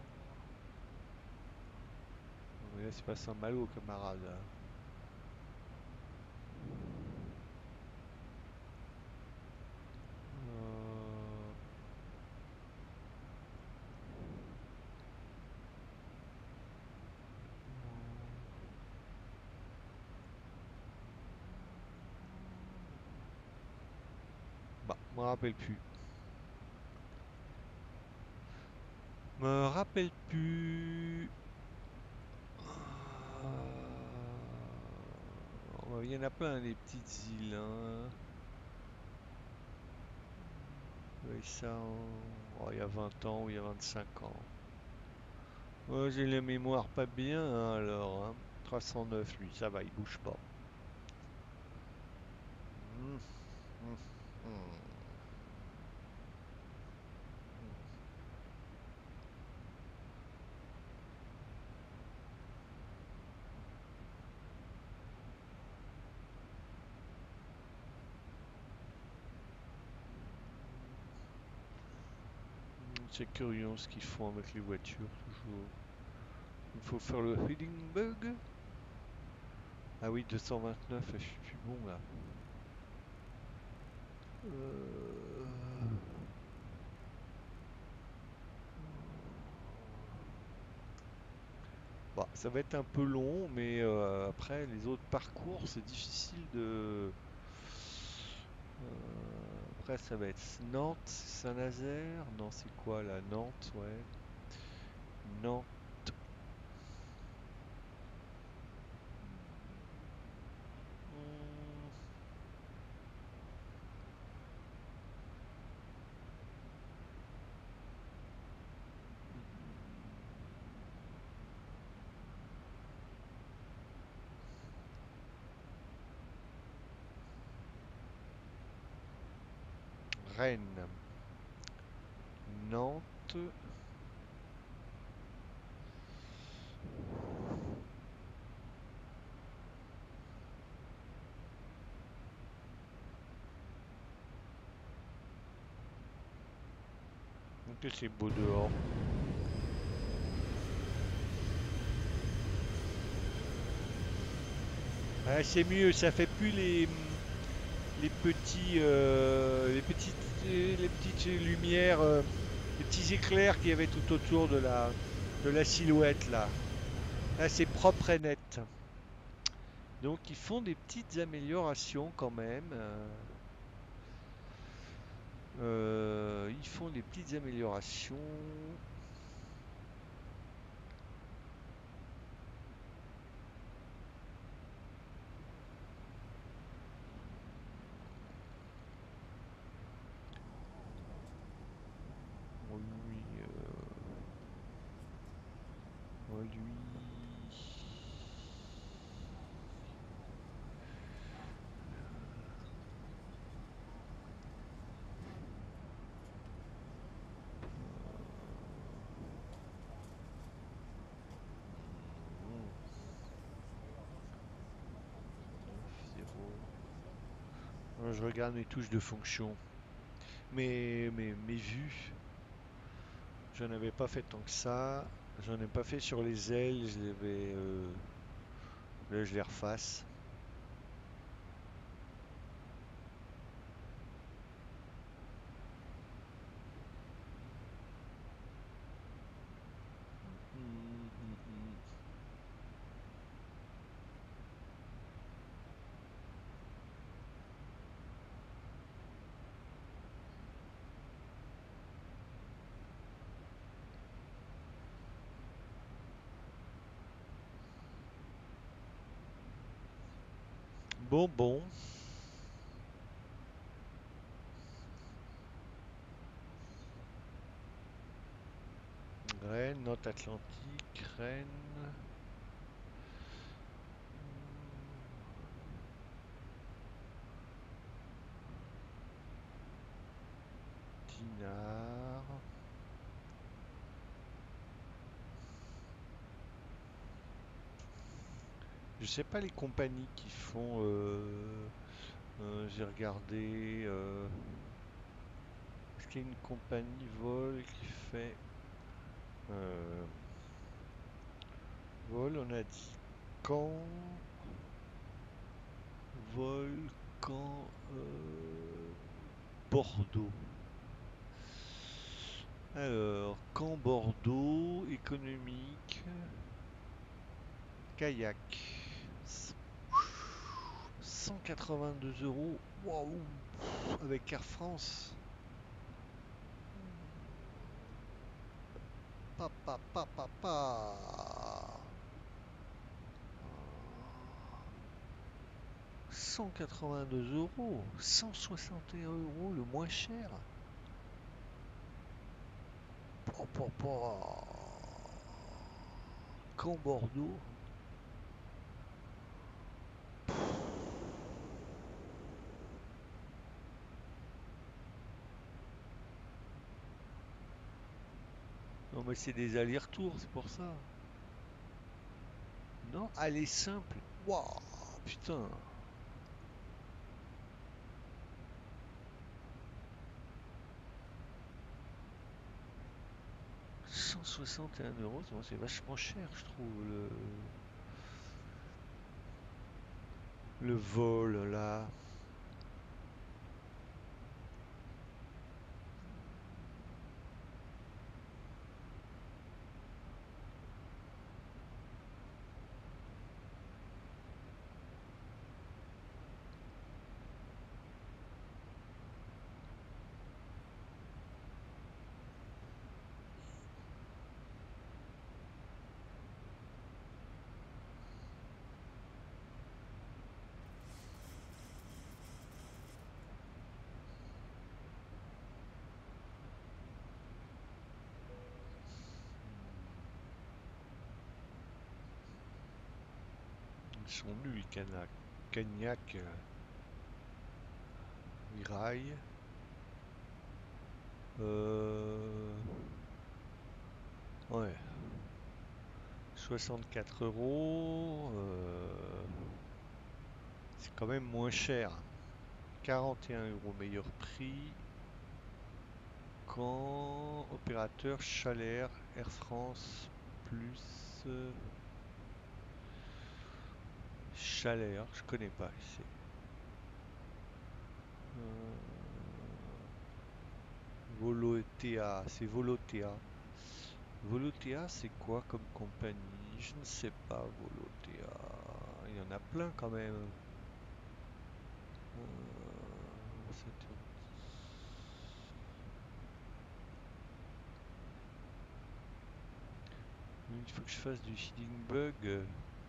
Non, mais là, c'est pas Saint-Malo, camarade. Euh, Bah, je me rappelle plus. Me rappelle plus. Euh, Il y en a plein des petites îles, hein. Oui, ça, en- oh, il y a vingt ans ou il y a vingt-cinq ans. Ouais, j'ai la mémoire pas bien, hein, alors. Hein. trois cent neuf, lui, ça va, il bouge pas. Hum, hum, hum. C'est curieux ce qu'ils font avec les voitures, toujours. Il faut faire le heading bug. Ah oui, deux cent vingt-neuf, je suis plus bon là. Euh, Bah, ça va être un peu long, mais euh, après les autres parcours, c'est difficile de. Euh, après, ça va être Nantes, Saint-Nazaire. Non, c'est quoi là? Nantes, ouais. Nantes. Hmm, Rennes, Nantes. Que c'est beau dehors. Ouais, c'est mieux, ça fait plus les, les petits, euh, les petites, les petites lumières, euh, les petits éclairs qu'il y avait tout autour de la, de la silhouette là. Là, c'est propre et net. Donc, ils font des petites améliorations quand même. euh, euh, ils font des petites améliorations. On lui, euh, on lui. Hmm, neuf, zéro. Euh, Je regarde mes touches de fonction. Mes, mes, mes vues, j'en avais pas fait tant que ça. J'en ai pas fait sur les ailes. Je les vais, euh, là, je les refasse. Hmm, hmm, hmm. Bon, bon. Rennes, Note Atlantique, Rennes. Dinard. Je sais pas les compagnies qui font. euh, euh, j'ai regardé. euh, Est-ce qu'il y a une compagnie vol qui fait. euh, Vol, on a dit Caen. Vol, Caen. euh, Bordeaux. Alors, Caen, Bordeaux, économique, kayak. cent quatre-vingt-deux euros. Waouh! Avec Air France. Pa, pa, pa, pa, pa. cent quatre-vingt-deux euros. cent soixante et un euros le moins cher. Pa, pa, pa. Caen, Bordeaux. Non, mais c'est des allers-retours, c'est pour ça. Non, aller simple. Waouh, putain. cent soixante et un euros, c'est c'est vachement cher, je trouve, le, le vol là. Ils sont nuls, Cagnac. Cagnac. euh, Mirail. Euh... Ouais. soixante-quatre euros. euh, C'est quand même moins cher. quarante et un euros meilleur prix. Quand opérateur Chalair Air France plus euh, Chalair, je connais pas ici. Euh, Volotea, c'est Volotea. Volotea, c'est quoi comme compagnie? Je ne sais pas, Volotea. Il y en a plein quand même. Euh, sept euros dix. Il faut que je fasse du seeding bug. Hmm.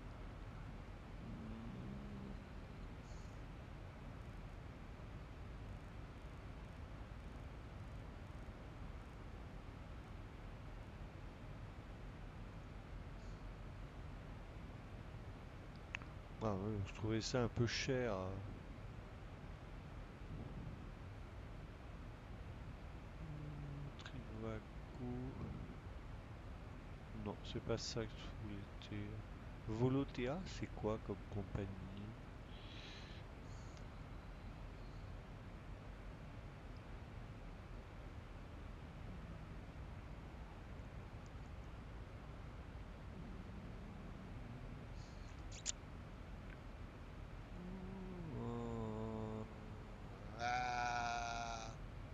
Ah ouais, je trouvais ça un peu cher. Hmm, Trivago. Non, c'est pas ça que je voulais dire. Volotea, c'est quoi comme compagnie? Euh, ah.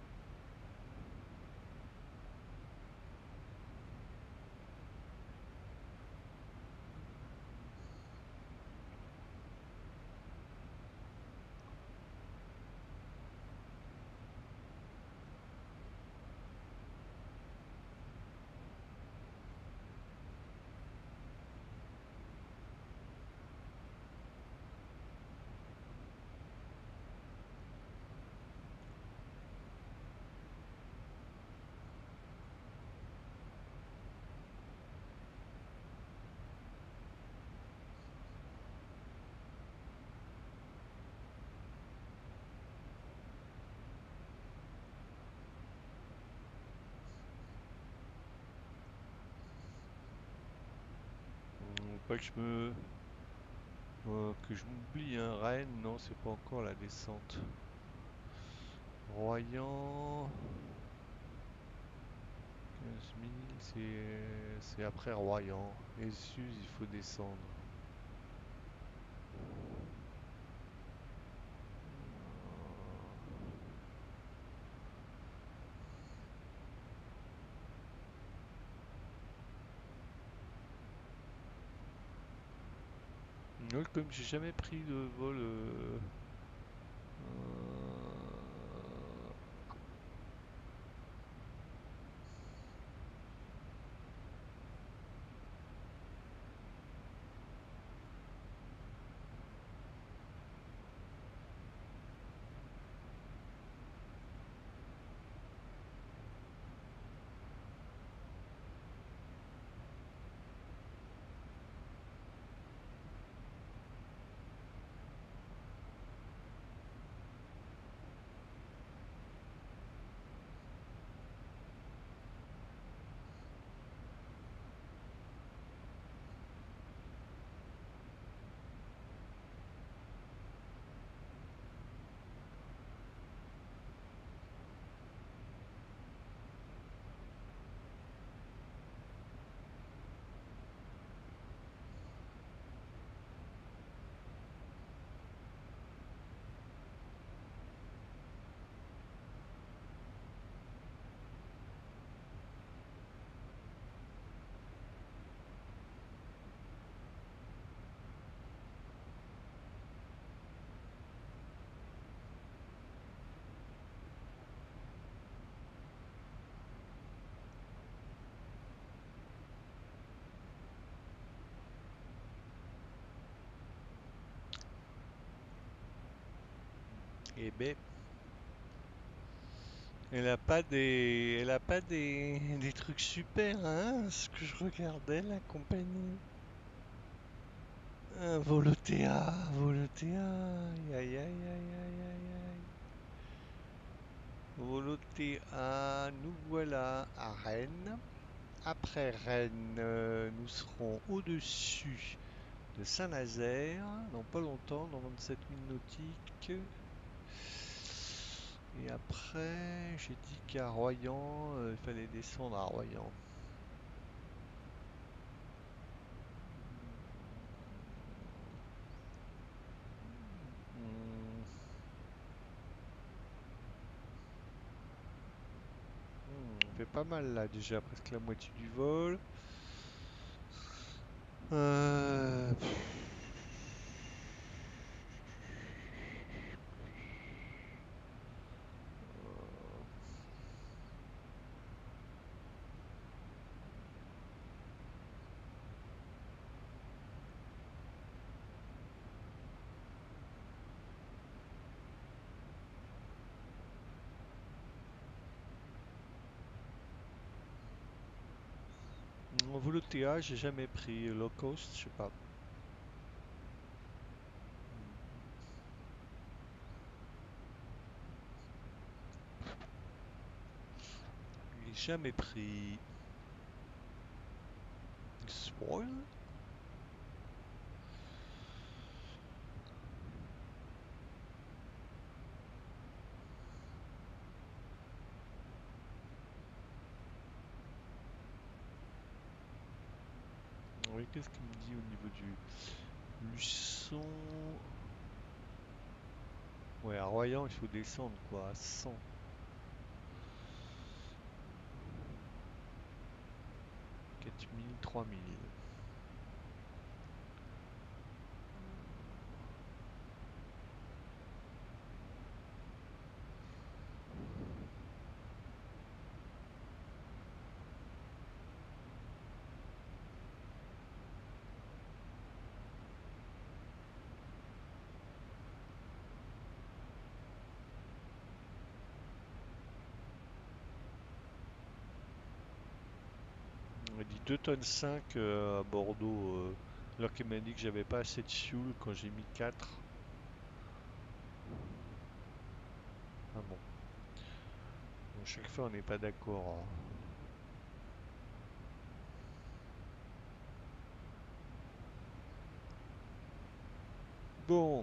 Faut pas que je me... euh, que je m'oublie, hein. Rennes, non, c'est pas encore la descente. Royan... quinze mille, c'est c'est après Royan. Et Suse, il faut descendre. Euh, ouais, comme j'ai jamais pris de vol... euh, euh, eh ben, elle a pas des... Elle a pas des... des trucs super, hein, ce que je regardais, la compagnie. Un Volotea, Volotea, aïe aïe aïe aïe aïe aïe aïe. Volotea, nous voilà à Rennes. Après Rennes, euh, nous serons au-dessus de Saint-Nazaire, dans pas longtemps, dans vingt-sept mille nautiques. Et après, j'ai dit qu'à Royan, euh, il fallait descendre à Royan. Hmm. Hmm, on fait pas mal là déjà, presque la moitié du vol. Euh, En Volotea, j'ai jamais pris low cost, je sais pas. J'ai jamais pris spoil. Oui, qu'est-ce qu'il me dit au niveau du Luçon? Ouais, à Royan, il faut descendre quoi, à cent. quatre mille, trois mille. On m'a dit deux tonnes cinq euh, à Bordeaux. Euh, alors qu'il m'a dit que j'avais pas assez de fuel quand j'ai mis quatre. Ah bon. Donc, chaque fois on n'est pas d'accord, hein. Bon,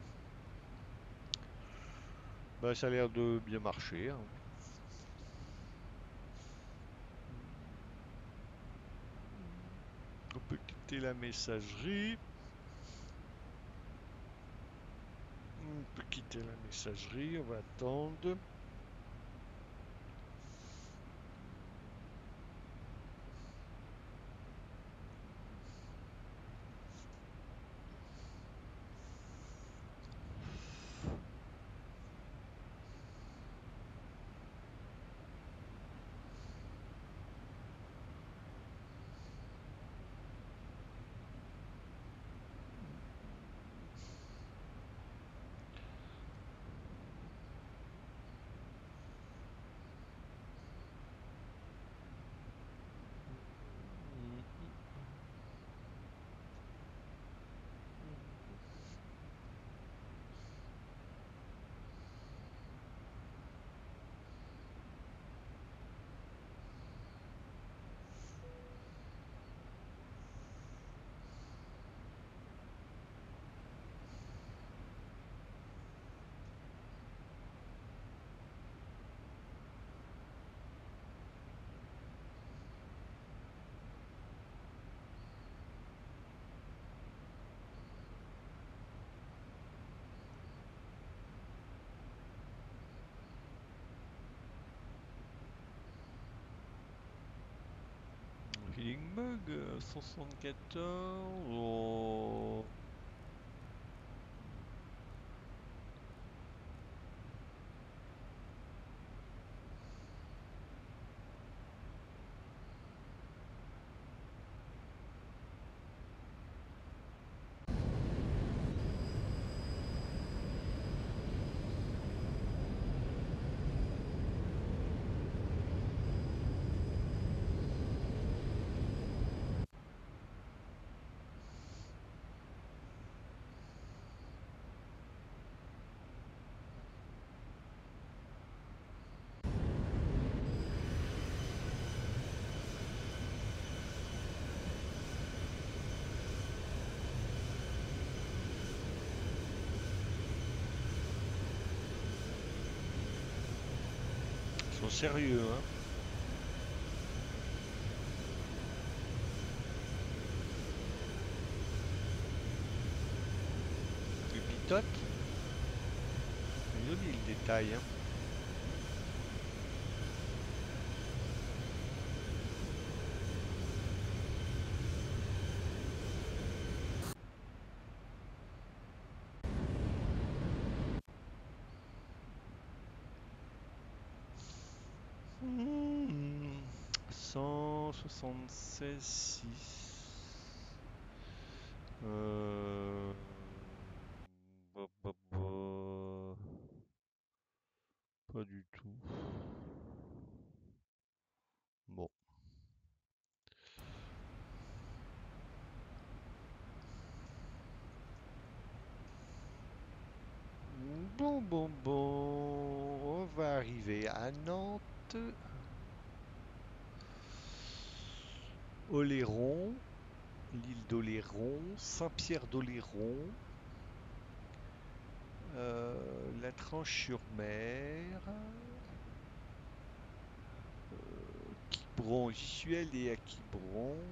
bah ça a l'air de bien marcher, hein. On peut quitter la messagerie. On peut quitter la messagerie, on va attendre. Feeling bug, euh, cent soixante-quatorze. Oh. sont sérieux, hein. Le pitote. C'est joli le détail, hein. Hmm, cent soixante-seize six. Euh... bah, bah, bah. Pas du tout. Bon. Bon, bon, bon. On va arriver à Nantes. Oléron. L'île d'Oléron. Saint-Pierre d'Oléron. Euh, la Tranche-sur-Mer. Euh, Quiberon. J'y suis allé à Quiberon.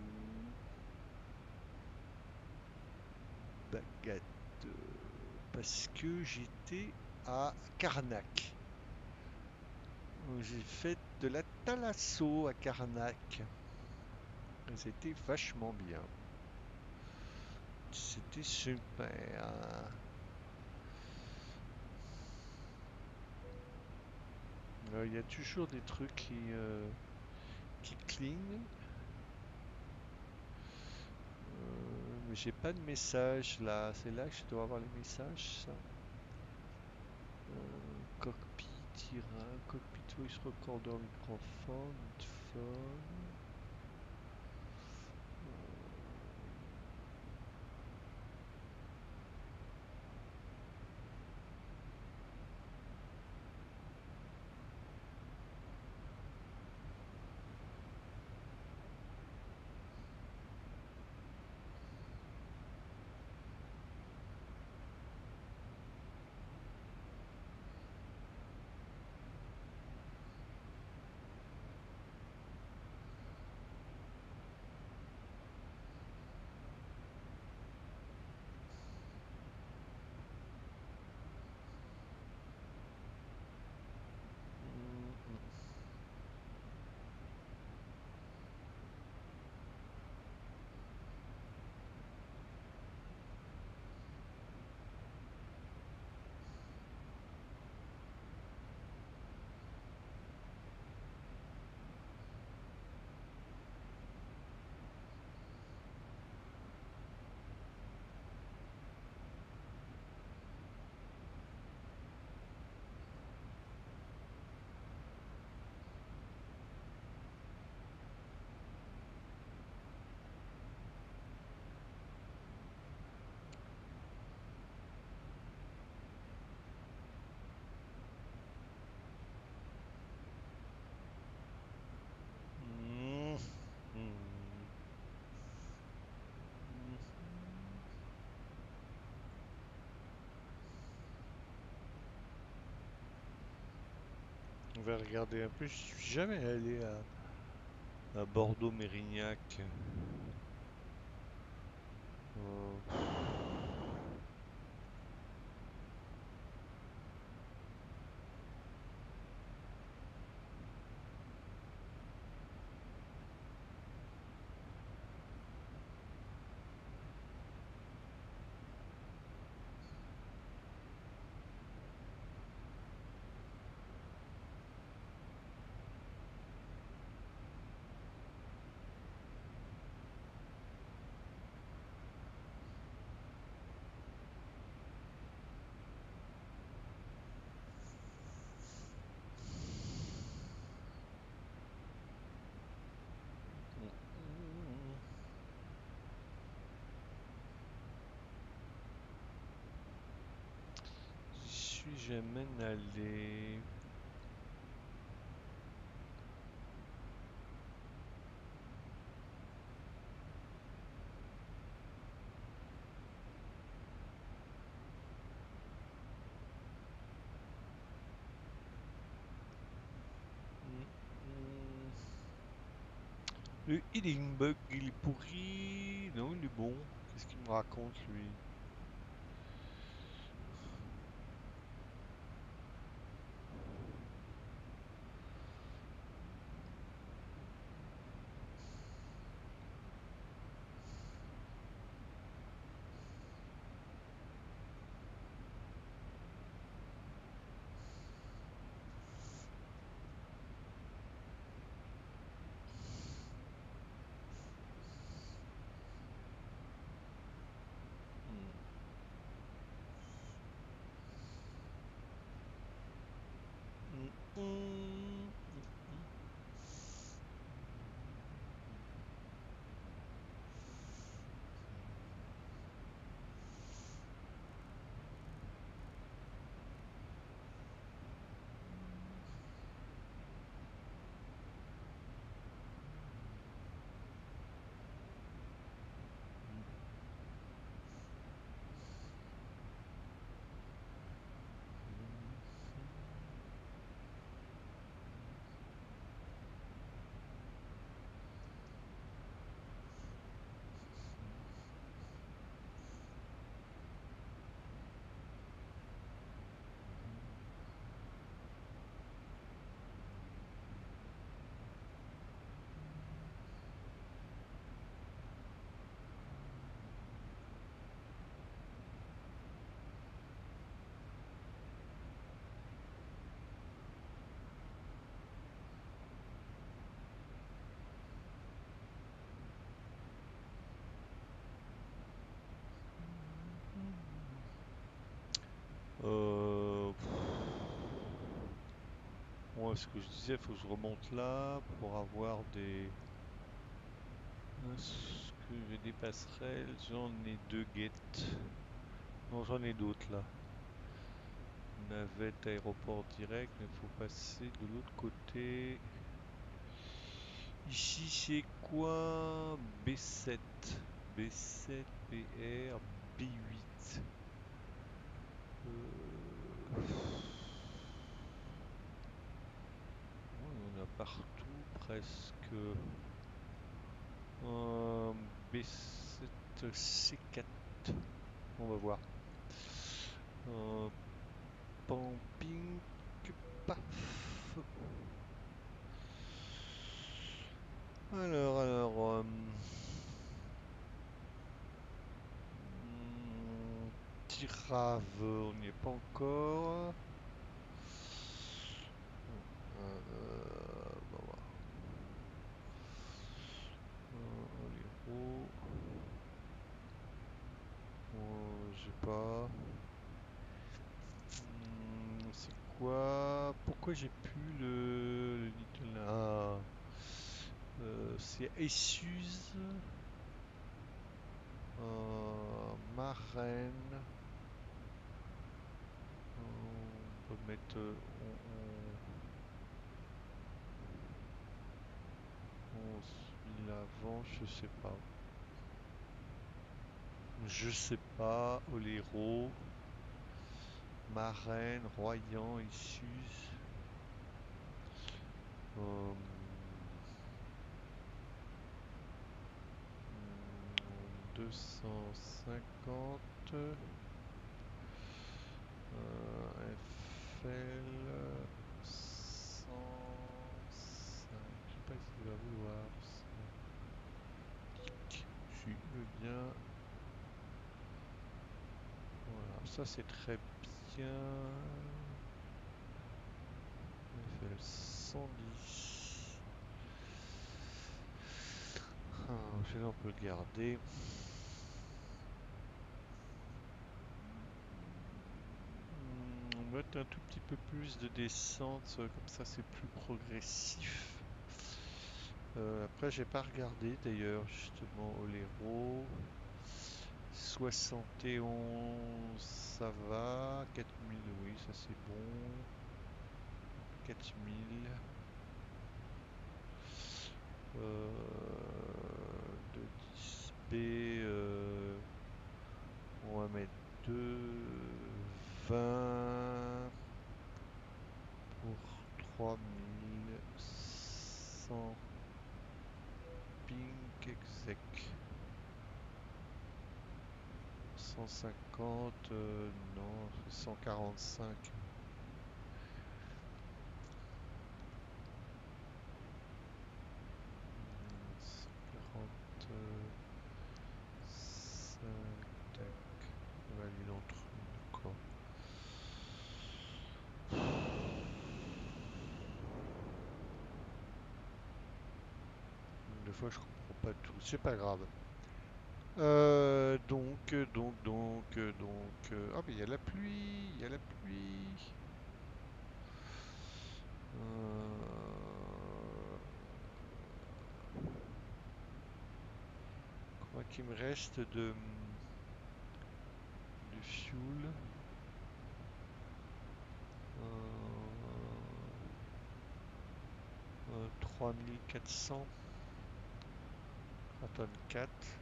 Bagat. euh, Parce que j'étais à Carnac. Donc, j'ai fait de la thalasso à Carnac. Et c'était vachement bien. C'était super. Euh, Il y a toujours des trucs qui, euh, qui clignent. Euh, mais j'ai pas de message là. C'est là que je dois avoir les messages, ça. Euh, cockpit, Ira, cockpit voice recorder, microphone, phone. Mm, mm, mm, mm. On va regarder un peu. Je suis jamais allé à, à Bordeaux-Mérignac. Euh, J'y suis jamais allé. Le healing bug, il est pourri. Non, il est bon. Qu'est-ce qu'il me raconte, lui? Hmm. Hmm. Euh... Moi, ce que je disais, il faut que je remonte là pour avoir des... Est-ce que j'ai des passerelles? J'en ai deux guettes. Non, j'en ai d'autres là. Navette aéroport direct, mais il faut passer de l'autre côté. Ici, c'est quoi? B sept. B sept, B R, B huit. Euh... On en a partout presque. Euh, B sept, C quatre. On va voir. Euh, Pamping, paf. Alors, alors. Euh, hmm, Tirave, on n'y est pas encore. Euh, bah, voilà. Euh, les roues. Euh, j'ai pas. Hmm, c'est quoi? Pourquoi j'ai plus le, le Little. Ah, euh, c'est Asus. Euh, Marraine. On peut mettre. euh, On, on, on suit l'avant, je sais pas. Je sais pas. Oléro. Marraine, Royan, Issus. Euh, deux cent cinquante. Euh, F L cent cinq. Je sais pas s'il va vouloir ça. Si, il veut bien. Voilà, ça c'est très bien. F L cent dix. Ah, celui-là on peut le garder. Hmm, on va mettre un tout petit peu plus de descente, euh, comme ça c'est plus progressif. Euh, après j'ai pas regardé d'ailleurs justement Oléro. soixante et onze ça va. quatre mille oui ça c'est bon. quatre mille. Euh, de dix B, euh, on va mettre deux vingt pour trois mille cent exec. cent cinquante, euh, non, cent quarante-cinq. cent quarante-cinq, tac. On va aller l'entre encore. Des fois je comprends pas tout, c'est pas grave. Euh, donc, donc, donc, donc. euh, Ah, mais il y a la pluie, il y a la pluie. Euh, Combien qu'il me reste de, de fuel? Euh, euh, trois mille quatre cents. trois tonnes quatre.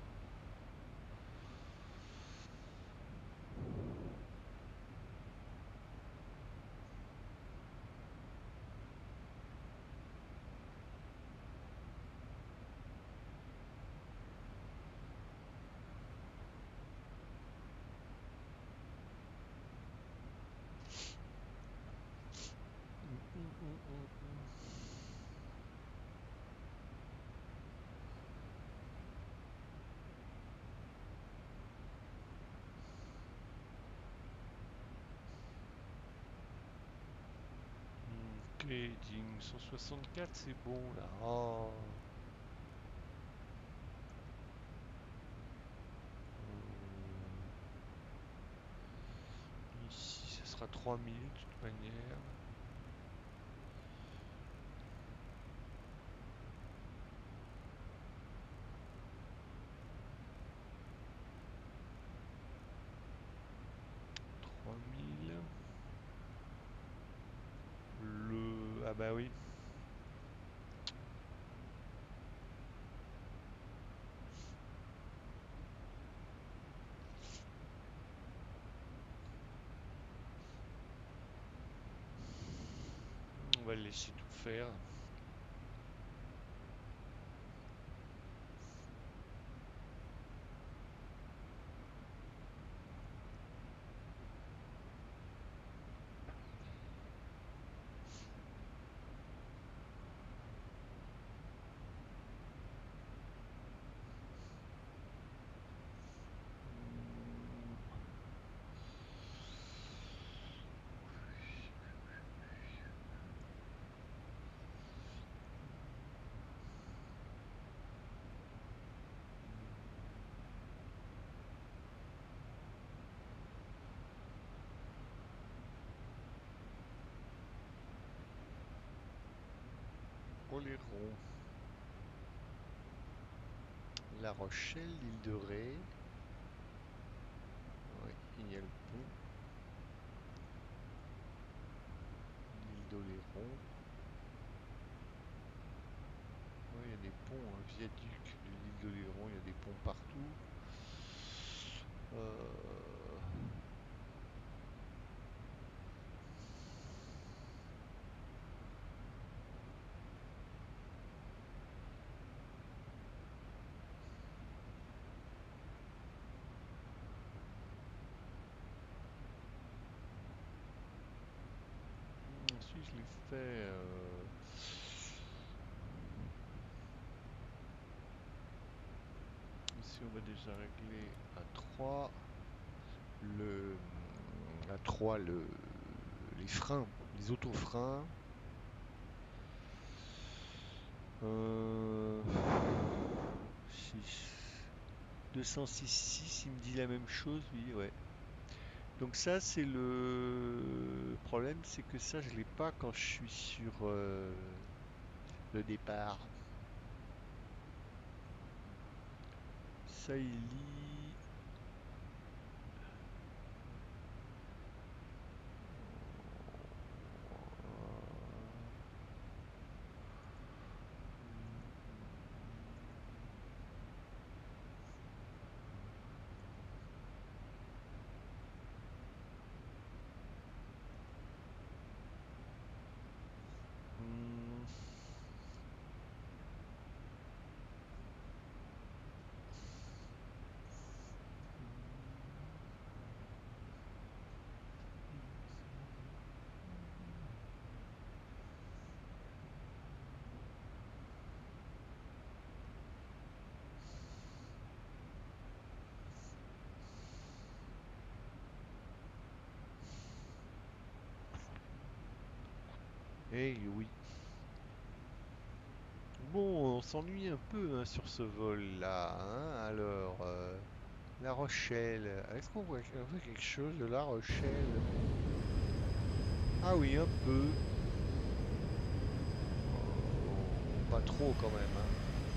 Hum, hum, hum, hum, hum. Hmm, trading cent soixante-quatre, c'est bon là. Oh. Euh, Ici, ce sera trois mille de toute manière. trois mille. Le... Ah bah oui. On va le laisser tout faire. Oléron. La Rochelle, l'île de Ré. Oui, il y a le pont. L'île d'Oléron. Oui, il y a des ponts, un viaduc de l'île d'Oléron, il y a des ponts partout. Euh... Si je l'ai fait... euh, Ici, on va déjà régler à trois. Le... À trois, le... les freins, les autofreins. Euh... six. deux cent six six, il me dit la même chose, oui, ouais. Donc ça, c'est le problème, c'est que ça, je l'ai pas quand je suis sur euh, le départ. Ça, il lit... Hmm. Eh oui. Bon, on s'ennuie un peu hein, sur ce vol-là. Hein. Alors, euh, La Rochelle. Est-ce qu'on voit, on voit quelque chose de La Rochelle? Ah oui, un peu. Oh, pas trop quand même. Hein.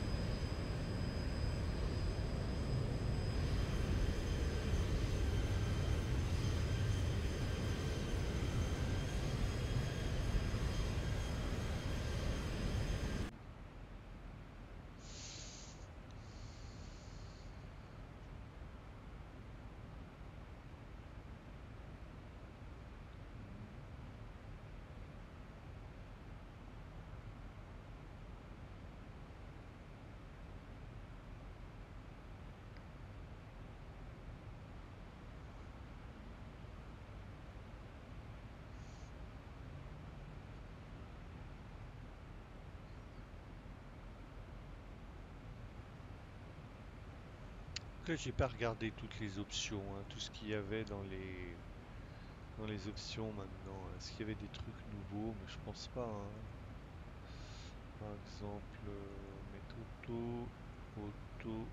Après, j'ai pas regardé toutes les options, hein, tout ce qu'il y avait dans les dans les options maintenant. Est-ce qu'il y avait des trucs nouveaux? Mais je pense pas. Hein. Par exemple, euh, mettre auto, auto,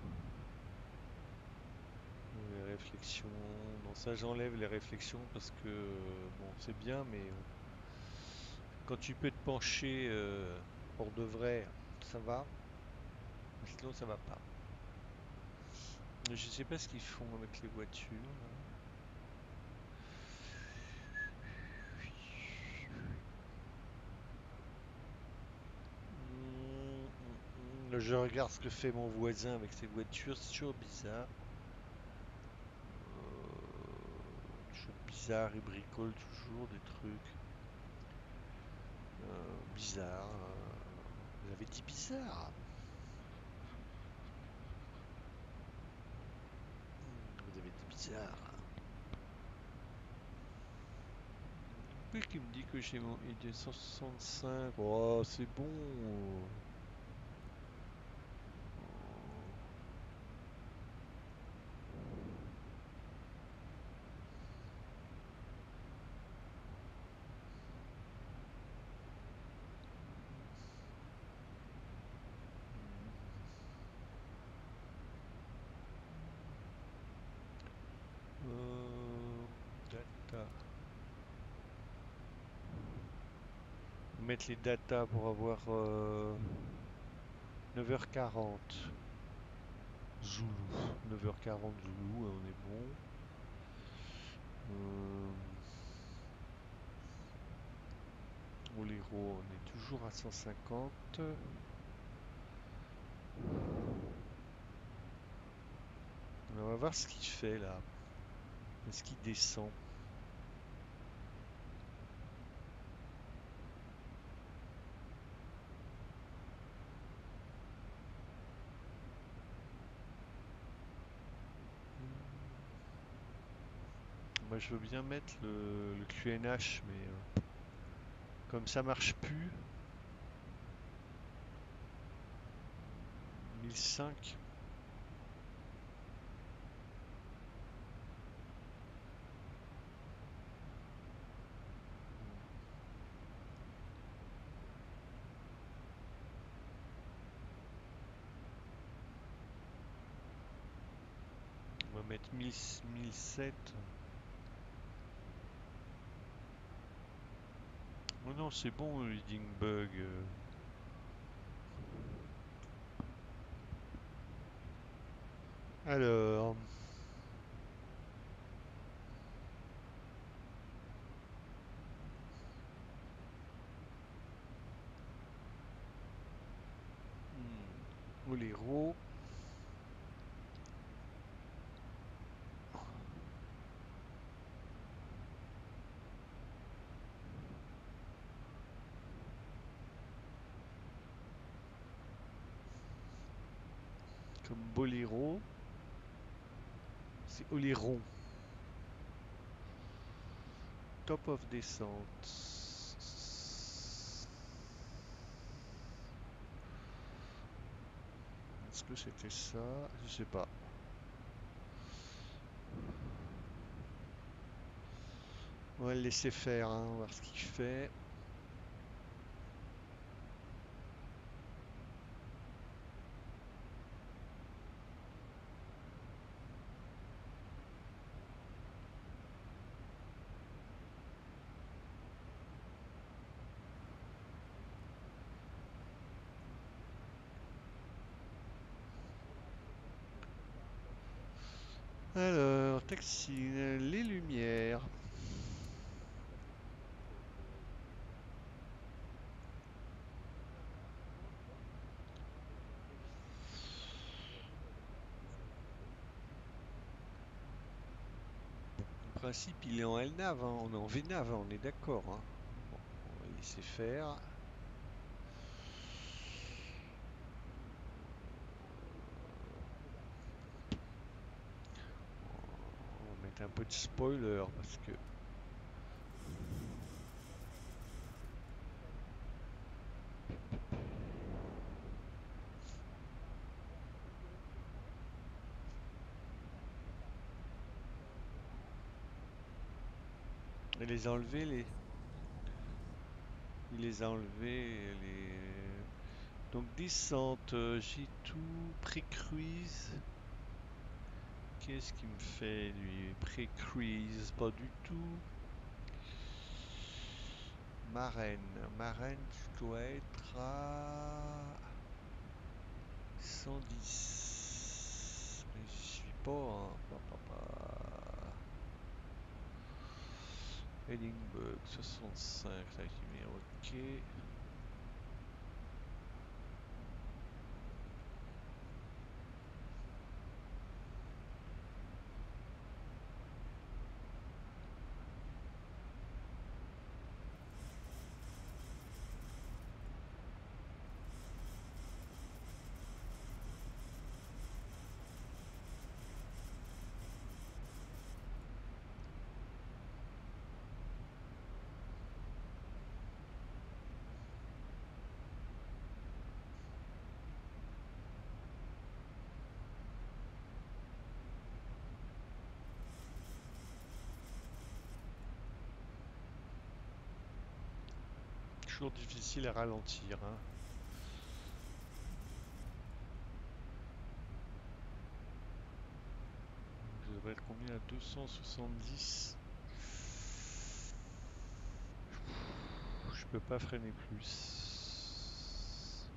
les réflexions. Non, ça j'enlève les réflexions parce que euh, bon, c'est bien, mais euh, quand tu peux te pencher euh, pour de vrai, ça va. Mais sinon, ça va pas. Je sais pas ce qu'ils font avec les voitures là. Hum, hum, hum. Je regarde ce que fait mon voisin avec ses voitures, c'est toujours bizarre. Euh, toujours bizarre, il bricole toujours des trucs euh, bizarres. euh. Vous avez dit bizarre. Hmm, Vous avez dit bizarre. Puis qui me dit que j'ai mon I D cent soixante-cinq. Oh, c'est bon. Euh, data. Mettre les datas pour avoir euh, neuf heures quarante. Zoulou. neuf heures quarante Zoulou, hein, on est bon. Euh, Oléro, on est toujours à cent cinquante. On va voir ce qu'il fait là. Est-ce qu'il descend? Moi je veux bien mettre le, le Q N H, mais euh, comme ça marche plus, mille cinq. On va mettre mille, mille sept. Oh non, c'est bon, le leading bug. euh. Alors, hmm, Oléro. Comme Boléro, c'est Oléron. Top of descente. Est-ce que c'était ça? Je sais pas. On va le laisser faire, hein, on va voir ce qu'il fait. Alors, taxi, les lumières. En principe, il est en L N A V, hein, on est en V N A V, hein, on est d'accord. Hein. Bon, on va laisser faire. On va mettre un peu de spoiler parce que il les a enlevés les. Il les a enlevés les. Donc descente, euh, G deux, pré-cruise. Qu'est-ce qu'il me fait lui? Pré-cruise, pas du tout. Marraine, marraine, tu dois être à cent dix. Mais j'y suis pas, hein. Pa, pa, pa. Edinburgh, soixante-cinq, là j'ai mis OK. Toujours difficile à ralentir, hein. Je devrais être combien à deux cent soixante-dix. Je peux pas freiner plus.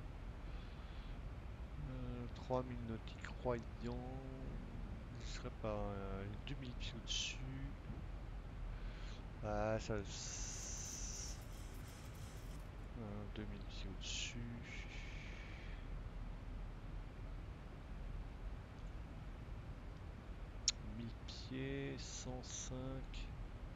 Euh, trois mille nautiques croyants. Je serais pas euh, deux mille pieds au-dessus. Ah, ça. Euh, deux mille pieds au-dessus. mille pieds, cent cinq.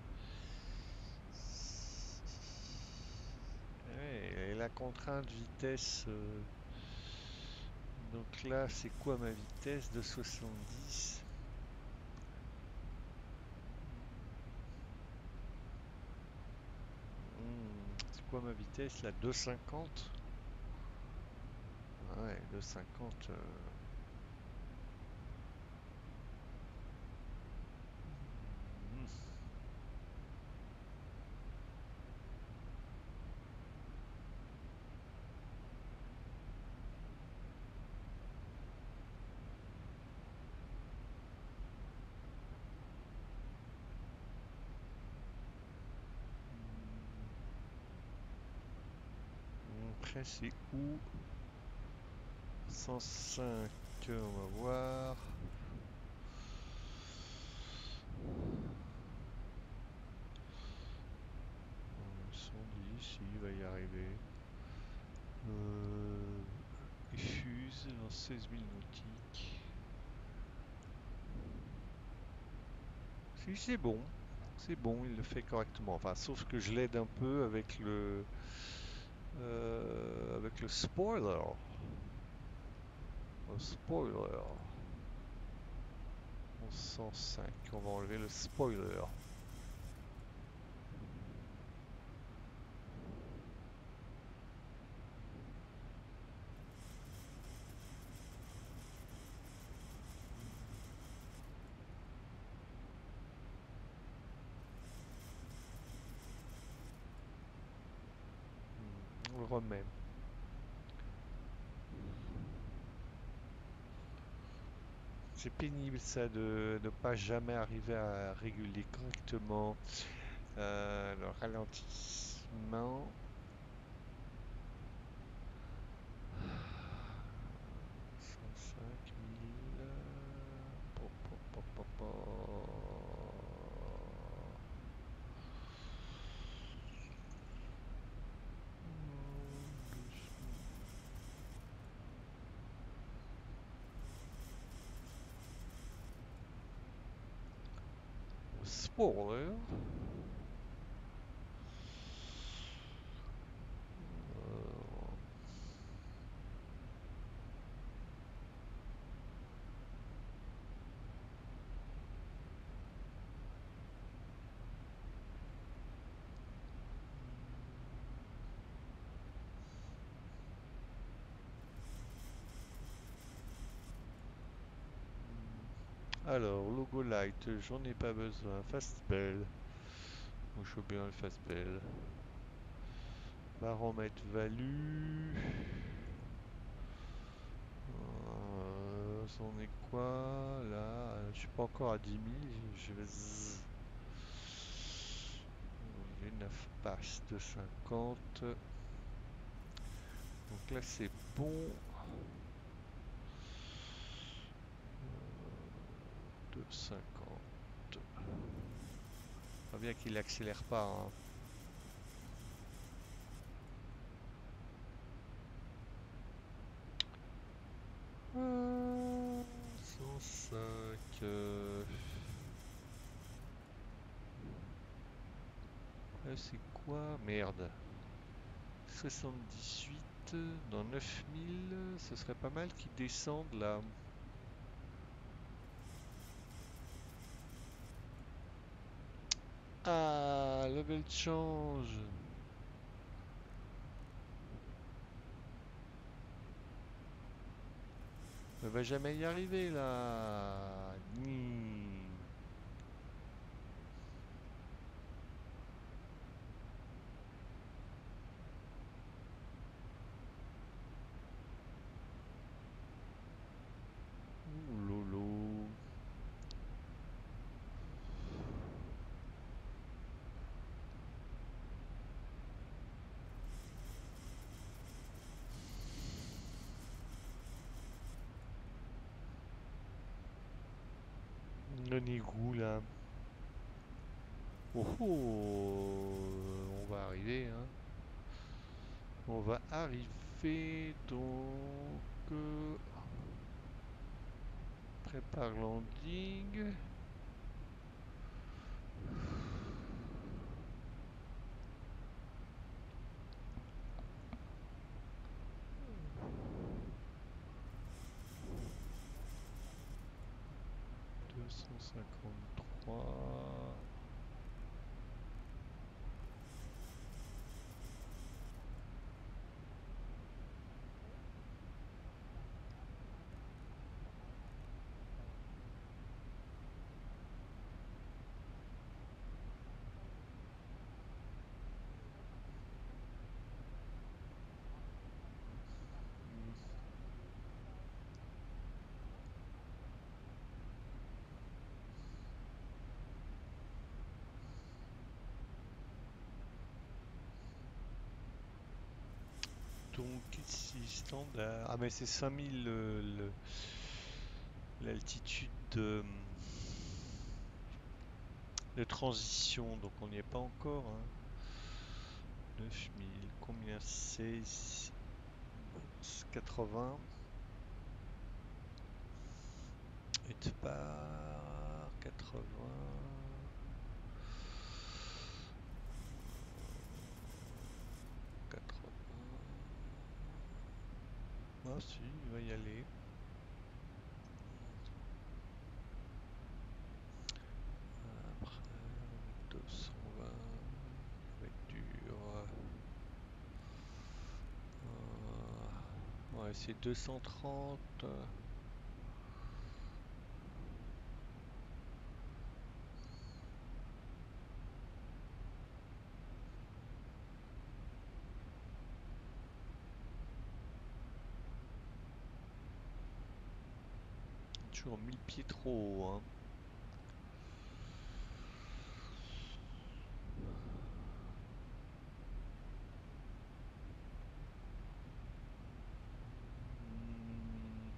Ouais, et la contrainte vitesse. euh, Donc là, c'est quoi ma vitesse de soixante-dix? Hmm, c'est quoi ma vitesse là? deux cinquante? Ouais, deux cinquante. euh, hmm, hmm, Après, c'est où? cent cinq, on va voir. Euh, cent dix, il va y arriver. Euh, il fuse dans seize mille nautiques. Si, c'est bon. C'est bon, il le fait correctement. Enfin, sauf que je l'aide un peu avec le euh, avec le spoiler. Le spoiler. En cent cinq, on va enlever le spoiler. On le remet. C'est pénible ça de ne pas jamais arriver à réguler correctement euh, le ralentissement. cent cinq mille. spoiler. Euh, Alors, logo light, j'en ai pas besoin. Fast spell. Moi, je veux bien le fast spell. Baromètre value. Euh, ça en est quoi là? Je suis pas encore à dix mille. Je vais. zzz. J'ai neuf passes de cinquante. Donc là, c'est bon. De cinquante. Pas bien qu'il accélère pas. Hein. Euh, cent cinq. Euh... là, c'est quoi? Merde. soixante-dix-huit dans neuf mille. Ce serait pas mal qu'ils descendent là. Ah, level change. On va jamais y arriver là. Ni. Ouh, lolo. On est où là? Oh oh, on va arriver, hein. On va arriver donc. euh, prépare landing. deux cent cinquante-trois. Donc ici, standard. Ah mais c'est cinq mille euh, le- l'altitude de, de transition, donc on n'y est pas encore. Hein. neuf mille, combien c'est ici? quatre-vingts. Et tu pars quatre-vingts. quatre-vingts. Ah si, il va y aller. Après, deux cent vingt, ça va être dur. Euh, ouais, c'est deux cent trente. Toujours mille pieds trop haut. Hein. Hmm.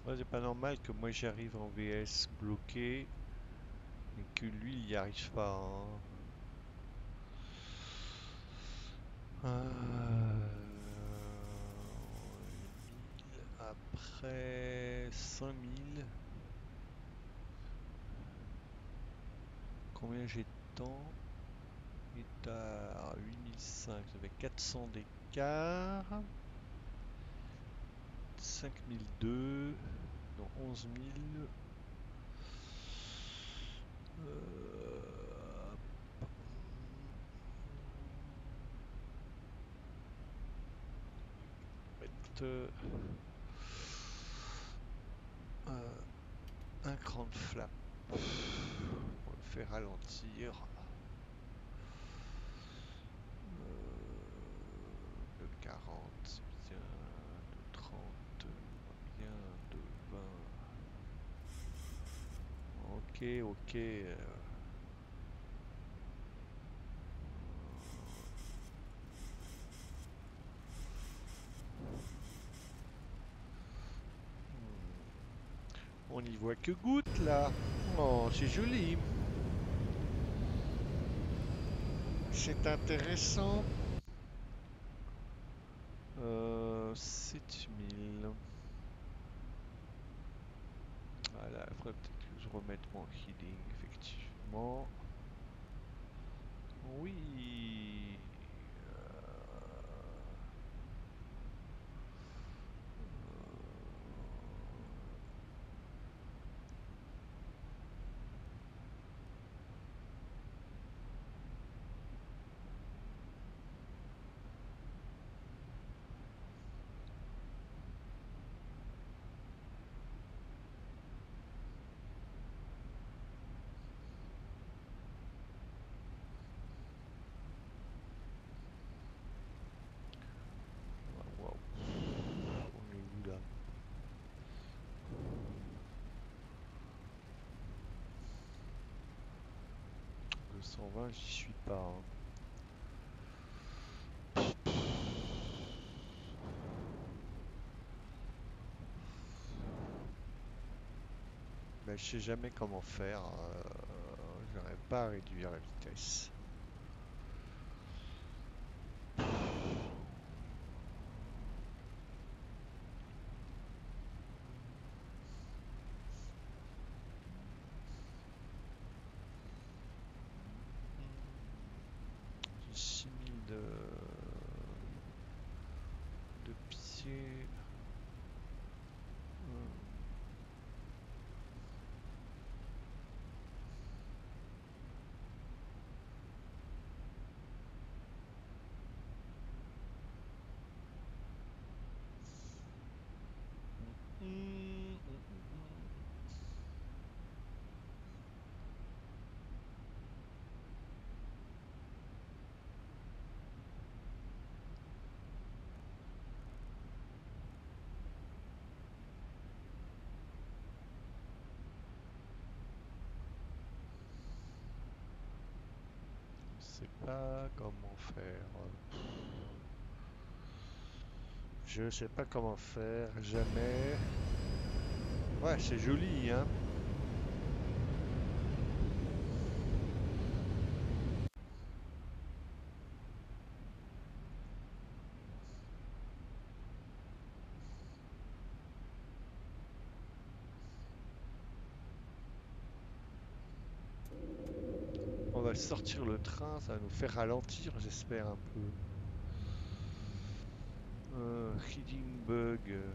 Ouais, c'est pas normal que moi j'arrive en V S bloqué et que lui il y arrive pas, hein. Euh, mille après cinq mille. Combien j'ai de temps? Il est à huit mille cinq, ça fait quatre cents d'écart. cinq mille deux, non onze mille. Euh, mettre euh, un cran de flap pour le faire ralentir. Euh, de quarante, c'est bien. De trente, bien. De vingt. Ok, ok. euh, On n'y voit que gouttes là. Oh, c'est joli. C'est intéressant. Euh, sept mille. Voilà, il faudrait peut-être que je remette mon healing, effectivement. Oui. Euh, Waouh, waouh. On est où là? deux cent vingt, j'y suis pas, hein. Mais je sais jamais comment faire. Euh, j'arrive pas à réduire la vitesse. J'ai six mille de, de pieds. Euh, hum, hum, hum, hum. Je sais pas comment faire. Je sais pas comment faire, jamais. Ouais, c'est joli, hein. On va sortir le train, ça va nous faire ralentir, j'espère un peu. Euh, heating bug. euh,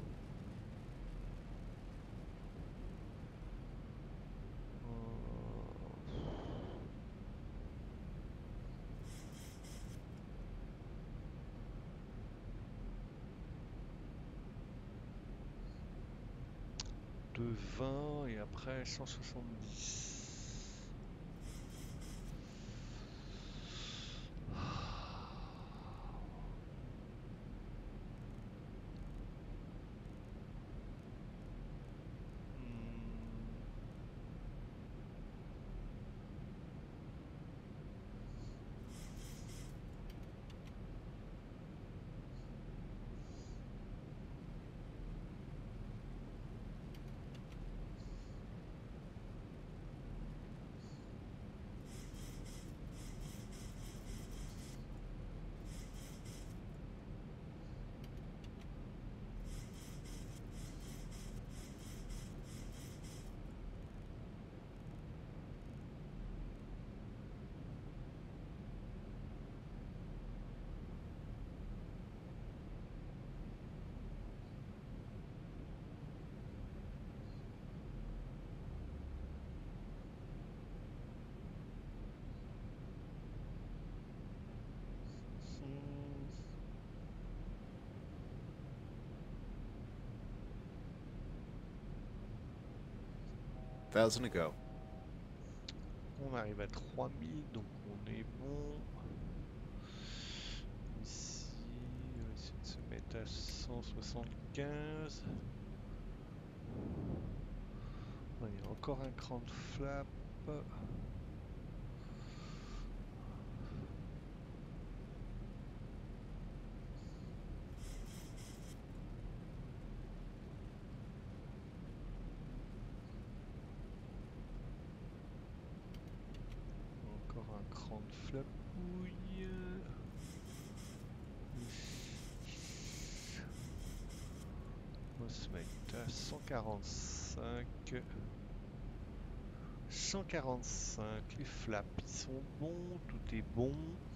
de vingt et après cent soixante-dix. Hmm. Thousand to go. On arrive à trois mille, donc on est bon. Ici, on va essayer de se mettre à cent soixante-quinze. Ouais, il y a encore un cran de flap. Encore un cran de flapouille. On va se mettre à cent quarante-cinq. cent quarante-cinq, les flaps ils sont bons, tout est bon.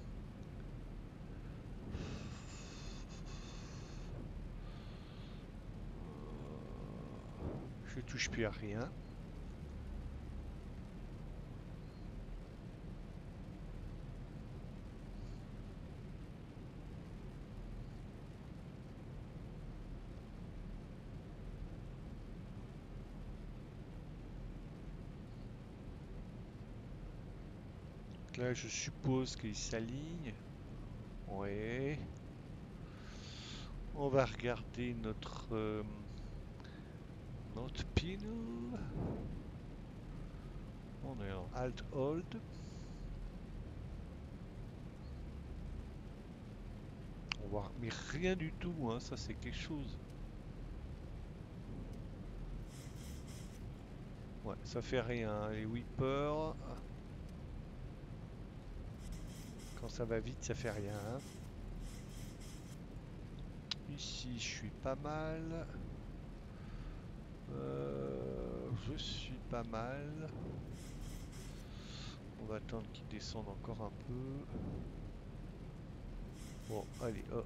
Je touche plus à rien. Donc là je suppose qu'il s'aligne. Ouais. On va regarder notre euh, notre pin. On est en Alt Hold. On voit mais rien du tout, hein, ça c'est quelque chose. Ouais, ça fait rien. Les whippers. Quand ça va vite, ça fait rien. Hein. Ici, je suis pas mal. Euh, je suis pas mal. On va attendre qu'il descende encore un peu. Bon, allez, hop.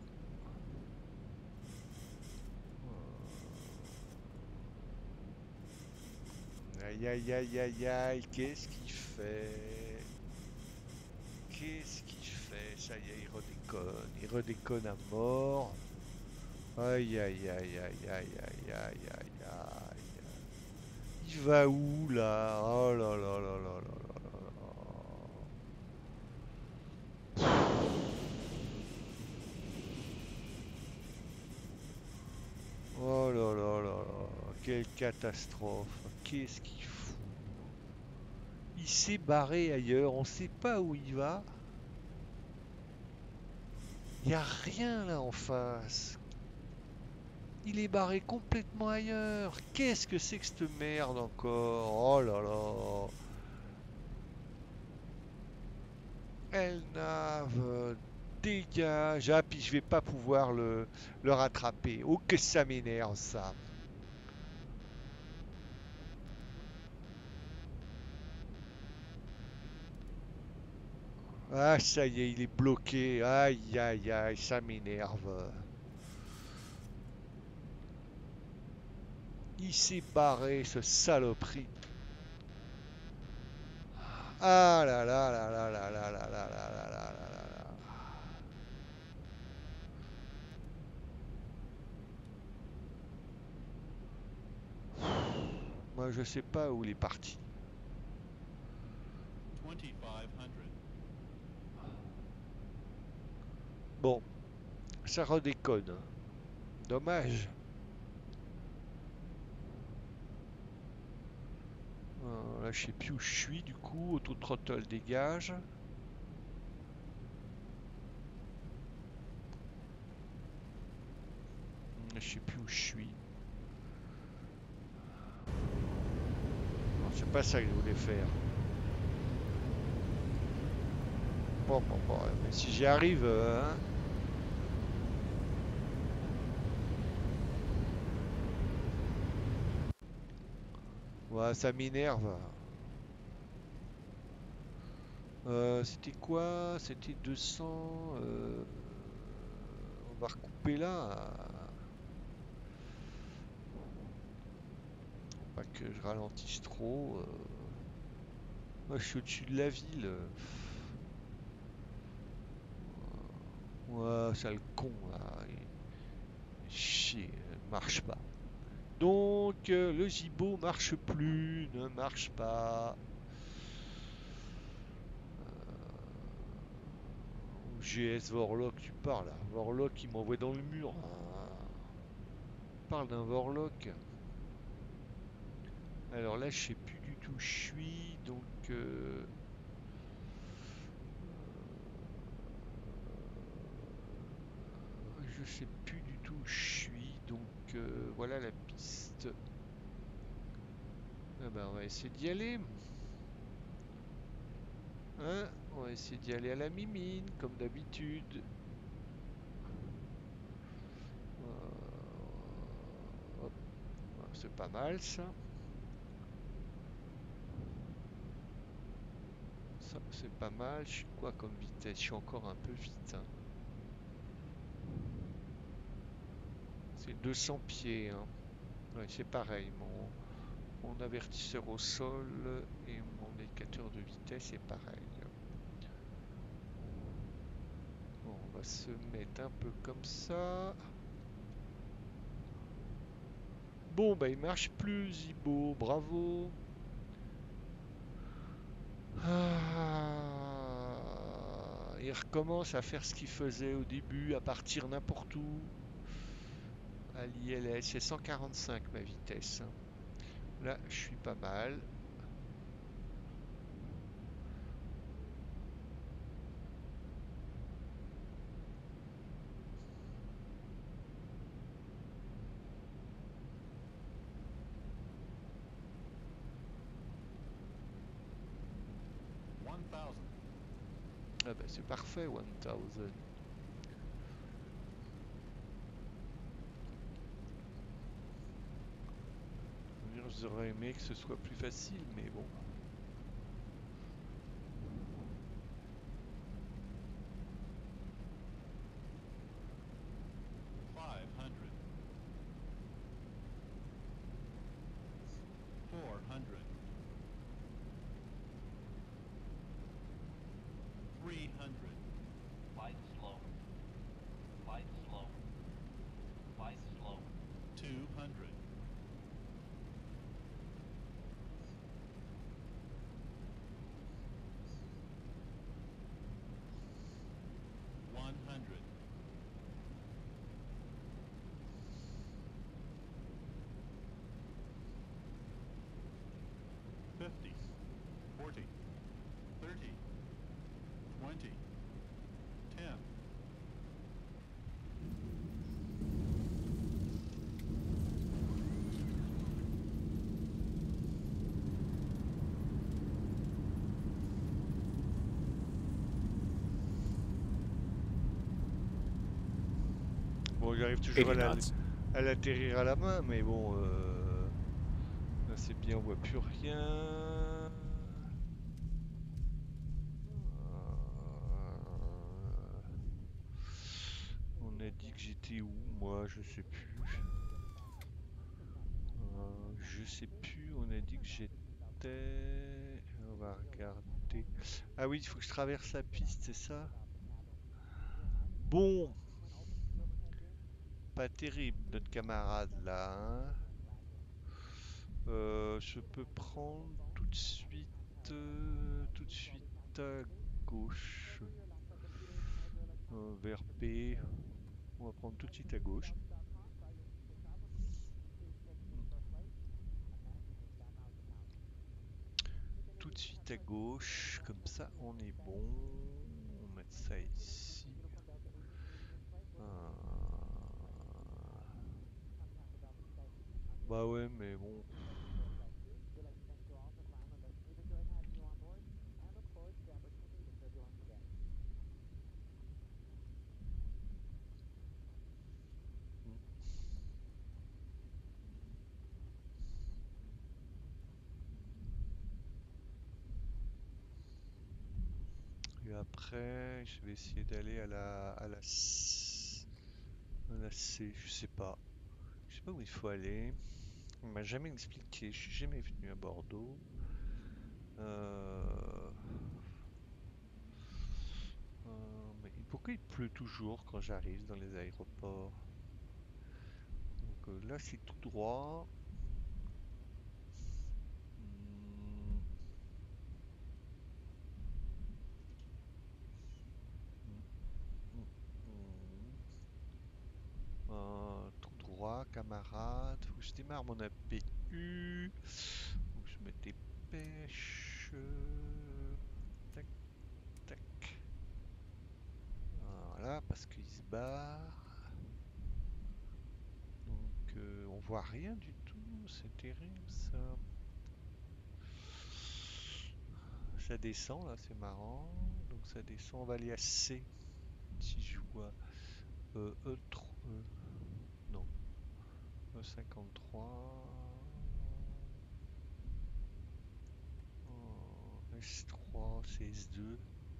Aïe aïe aïe aïe aïe, qu'est-ce qu'il fait? Qu'est-ce qu'il fait? Ça y est, il redéconne. Il redéconne à mort. Aïe aïe aïe aïe aïe aïe aïe aïe aïe. Il va où là? Oh là là là là là là là là. Oh là là là là. Quelle catastrophe. Qu'est-ce qu'il fout? Il s'est barré ailleurs, on sait pas où il va. Il n'y a rien là en face. Il est barré complètement ailleurs. Qu'est-ce que c'est que cette merde encore? Oh là là. Elle nave. Dégage. Ah, puis je vais pas pouvoir le, le rattraper. Oh, que ça m'énerve ça. Ah, ça y est, il est bloqué. Aïe, aïe, aïe, ça m'énerve. Il s'est barré, ce saloperie. Ah là là là là là là là là là là là là là. Moi, je sais pas où il est parti. Bon, ça redéconne. Dommage. Euh, là, je sais plus où je suis du coup. Auto-throttle dégage. Je sais plus où je suis. Non, c'est pas ça que je voulais faire. Bon, bon, bon, mais si j'y arrive, euh, hein. Ouais, ça m'énerve. Euh, c'était quoi? C'était deux cents. Euh, on va recouper là. Faut pas que je ralentisse trop. Euh. Moi, je suis au-dessus de la ville. Ouais, ça le con là. Il- Chier, elle marche pas. Donc euh, le Gibo marche plus, ne marche pas. G S Vorlock, tu parles là. Vorlock il m'envoie dans le mur. Ah, on parle d'un Vorlock. Alors là, je sais plus du tout où je suis, donc euh, je sais plus du tout où je suis, donc euh, voilà la piste. Ah ben, on va essayer d'y aller. Hein? On va essayer d'y aller à la mimine, comme d'habitude. Euh, hop. Ah, c'est pas mal ça. Ça, c'est pas mal. Je suis quoi comme vitesse? Je suis encore un peu vite, hein. C'est deux cents pieds, hein. Ouais, c'est pareil. Mon, mon avertisseur au sol et mon indicateur de vitesse est pareil. Bon, on va se mettre un peu comme ça. Bon, bah il marche plus, Zibo. Bravo. Ah, il recommence à faire ce qu'il faisait au début, à partir n'importe où. À l'I L S, c'est cent quarante-cinq ma vitesse. Là, je suis pas mal. Ah bah c'est parfait, mille. J'aurais aimé que ce soit plus facile, mais bon. Bon, j'arrive toujours à eighty la- knots. à l'atterrir à la main, mais bon, euh, là c'est bien, on voit plus rien. Euh, On a dit que j'étais où, moi, je sais plus. Euh, je sais plus, on a dit que j'étais. On va regarder. Ah oui, il faut que je traverse la piste, c'est ça? Bon, pas terrible notre camarade là, hein. Euh, je peux prendre tout de suite, euh, tout de suite à gauche, euh, vers P. On va prendre tout de suite à gauche. Tout de suite à gauche, comme ça on est bon. On va mettre ça ici. Euh, Bah ouais, mais bon. Et après, je vais essayer d'aller à la, à la, C- à la C, je sais pas. Je sais pas où il faut aller. On m'a jamais expliqué, je suis jamais venu à Bordeaux. Euh, euh, mais pourquoi il pleut toujours quand j'arrive dans les aéroports? euh, là c'est tout droit. Hmm. Hmm, hmm. Euh, tout droit, camarade. Faut que je démarre mon A P U. Faut que je me dépêche. Euh, Tac, tac. Voilà, parce qu'il se barre. Donc euh, on voit rien du tout. C'est terrible ça. Ça descend là, c'est marrant. Donc ça descend. On va aller à C. Si je vois euh, E trois. euh, non. E cinquante-trois. euh, S trois, c'est S deux.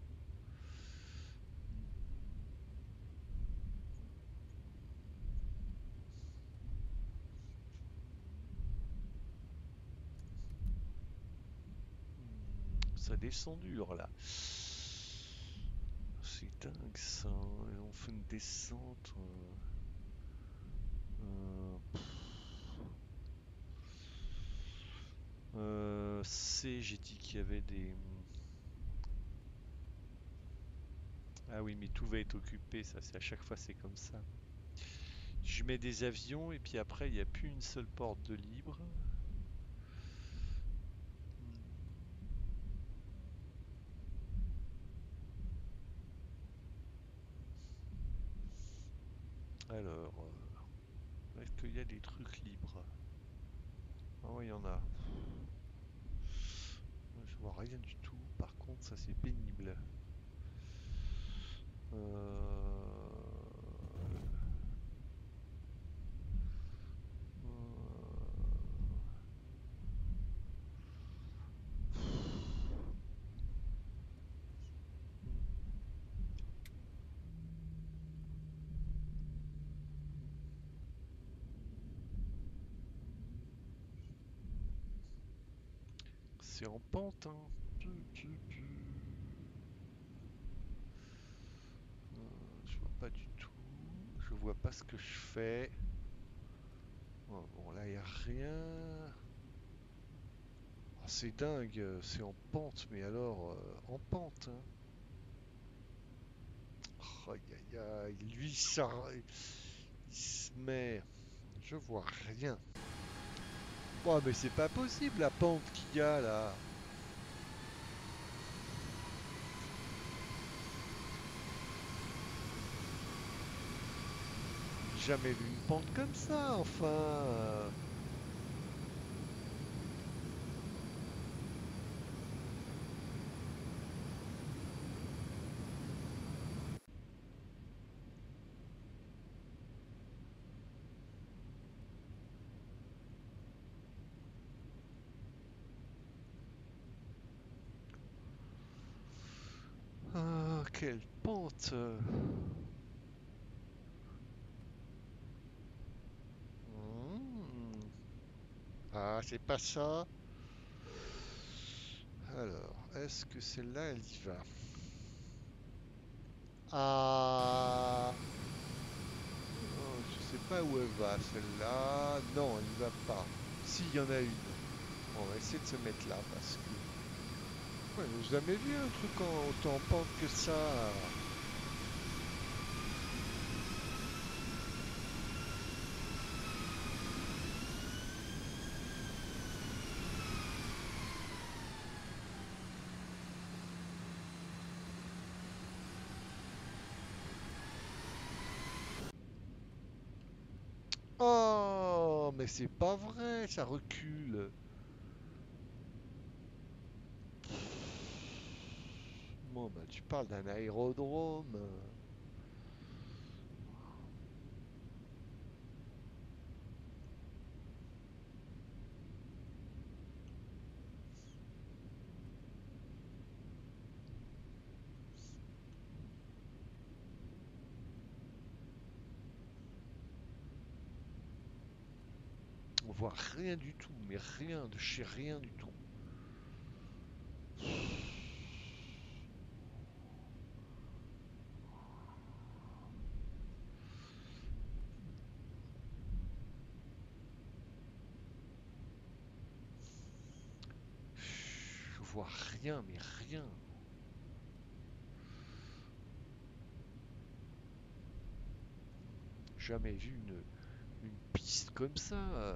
Ça descend dur là. C'est dingue ça. Et on fait une descente. euh, euh, euh, C, j'ai dit qu'il y avait des. Ah oui, mais tout va être occupé, ça, c'est à chaque fois c'est comme ça. Je mets des avions et puis après il n'y a plus une seule porte de libre. Alors, euh, est-ce qu'il y a des trucs libres? Ah oui, il y en a. Je vois rien du tout. Par contre, ça c'est pénible. Euh, C'est en pente, hein. Tu, tu, tu. Euh, je vois pas du tout. Je vois pas ce que je fais. Oh, bon, là, il a rien. Oh, c'est dingue, euh, c'est en pente, mais alors, euh, en pente, hein. Oh, aïe, aïe, aïe. Lui, ça, il se met. Je vois rien. Oh, mais c'est pas possible, la pente qu'il y a là. Jamais vu une pente comme ça, enfin. euh. Ah, quelle pente. euh. Hmm. Ah, c'est pas ça. Alors, est-ce que celle-là, elle y va? Ah, oh, je sais pas où elle va, celle-là. Non, elle y va pas. S'il y en a une. On va essayer de se mettre là parce que. Ouais, j'ai jamais vu un truc en autant en pente que ça. Oh, mais c'est pas vrai, ça recule. Bon, bah, tu parles d'un aérodrome. On voit rien du tout, mais rien, de chez rien du tout. vois rien, mais rien. Jamais vu une, une piste comme ça. euh.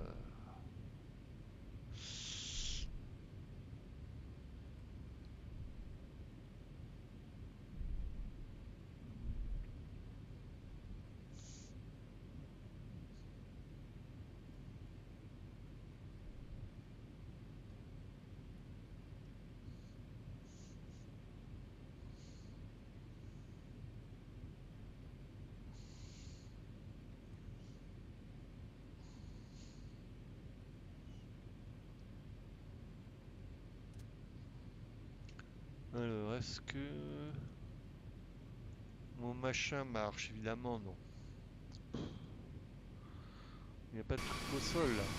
Alors, est-ce que mon machin marche? Évidemment, non. Il n'y a pas de truc au sol là.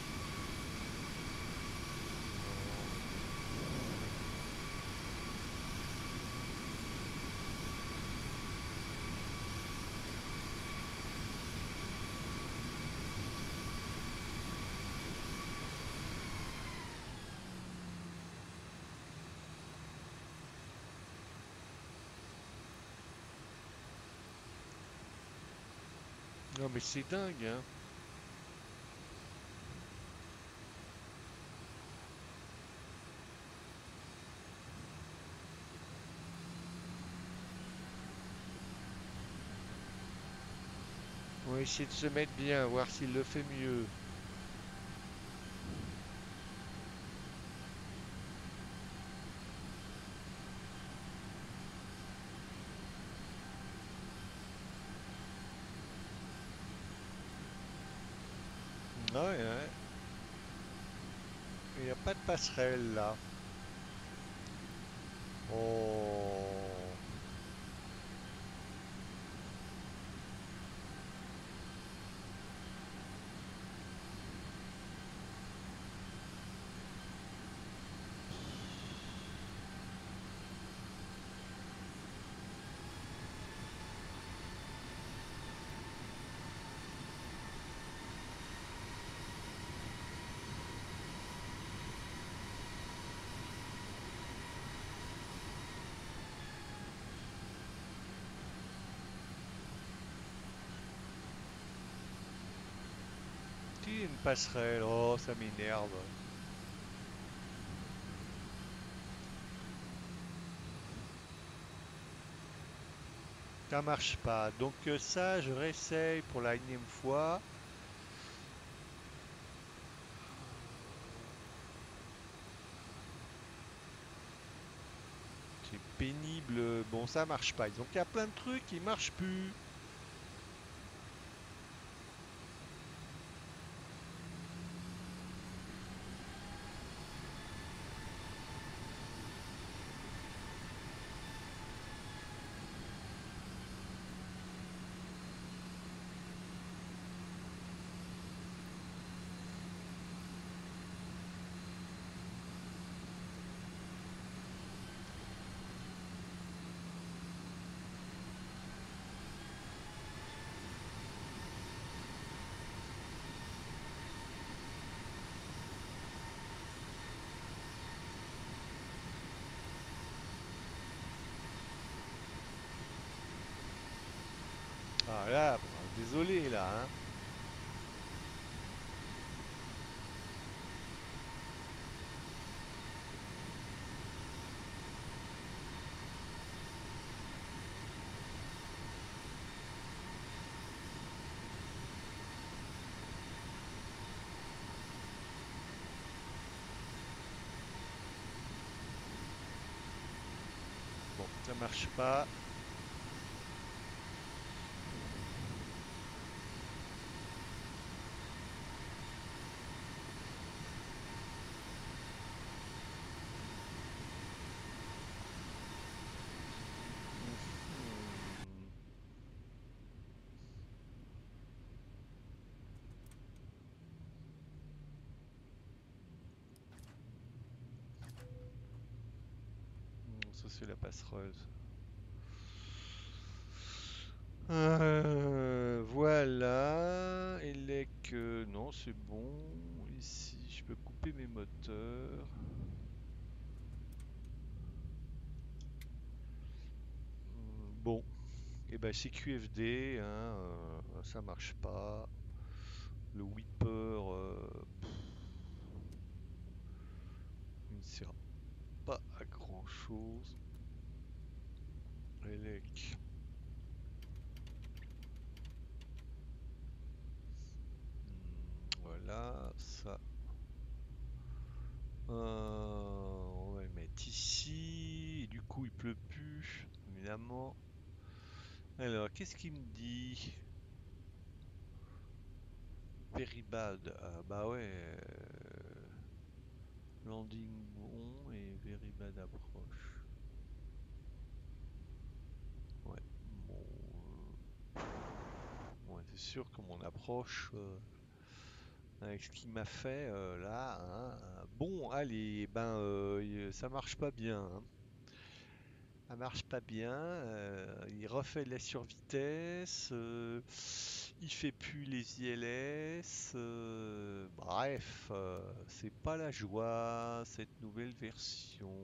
Non, mais c'est dingue, hein. On va essayer de se mettre bien, voir s'il le fait mieux. Ouais, ouais. Il n'y a pas de passerelle là. Oh. Si, une passerelle. Oh, ça m'énerve. Ça marche pas. Donc euh, ça, je réessaye pour la énième fois. C'est pénible. Bon, ça marche pas. Donc il y a plein de trucs qui marchent plus. Ah là, bon, désolé là, hein. Bon, ça marche pas. Mhm. Hmm, ça c'est la passerelle. Euh, voilà. Et que non, c'est bon. Ici, je peux couper mes moteurs. Bon, et ben c'est Q F D, hein, euh, ça marche pas. Le Whipper, euh, pff, il ne sert pas à grand chose. Elec. Hmm, voilà, ça. Euh, on va le mettre ici. Et du coup, il pleut plus, évidemment. Alors, qu'est-ce qu'il me dit? Very bad. Ah, bah ouais. euh, Landing bon et very bad approche. Ouais. Bon. euh, ouais, c'est sûr que mon approche, euh, avec ce qu'il m'a fait euh, là, hein, euh, bon, allez, ben, euh, y- ça marche pas bien, hein. Ça marche pas bien. Euh, il refait de la survitesse. Euh, il fait plus les I L S. Euh, bref, euh, c'est pas la joie cette nouvelle version.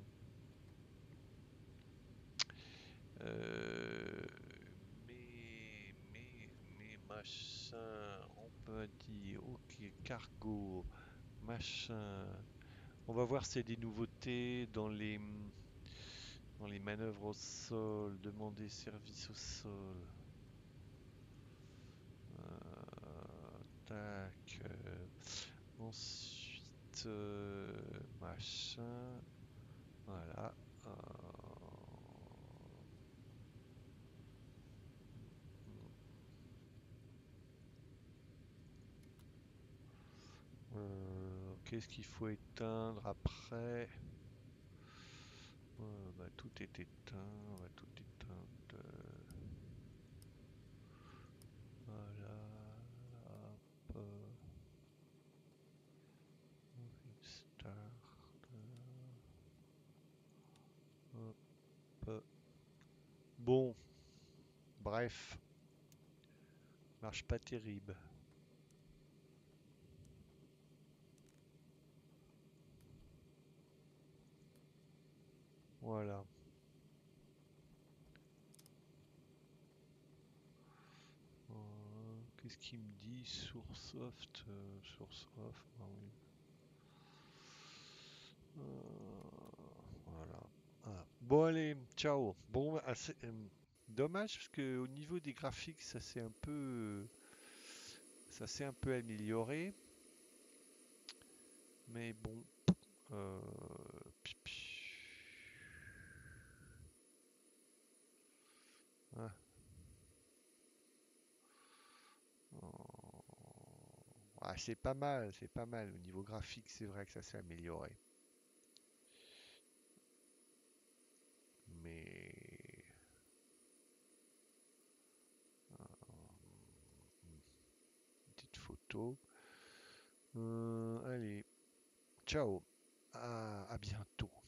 Euh, mais, mais, mais machin, on peut dire, ok, cargo, machin. On va voir s'il y a des nouveautés dans les, dans les manœuvres au sol, demander service au sol. Euh, tac. euh, ensuite, euh, machin. Voilà. euh, euh, Qu'est-ce qu'il faut éteindre après? Euh, bah, tout est éteint. On va tout éteindre. euh, Voilà. Hop. euh, Restart. euh, Hop. Bon, bref, marche pas terrible. Voilà. Euh, Qu'est-ce qu'il me dit? Source soft, euh, source off. Ah oui. Euh, voilà. Ah. Bon allez, ciao. Bon, assez- euh, dommage parce que au niveau des graphiques, ça s'est un peu, ça s'est un peu amélioré. Mais bon, euh, pi- pi- ah, oh. Ah, c'est pas mal, c'est pas mal. Au niveau graphique, c'est vrai que ça s'est amélioré. Mais petite photo. Euh, allez, ciao. À, à bientôt.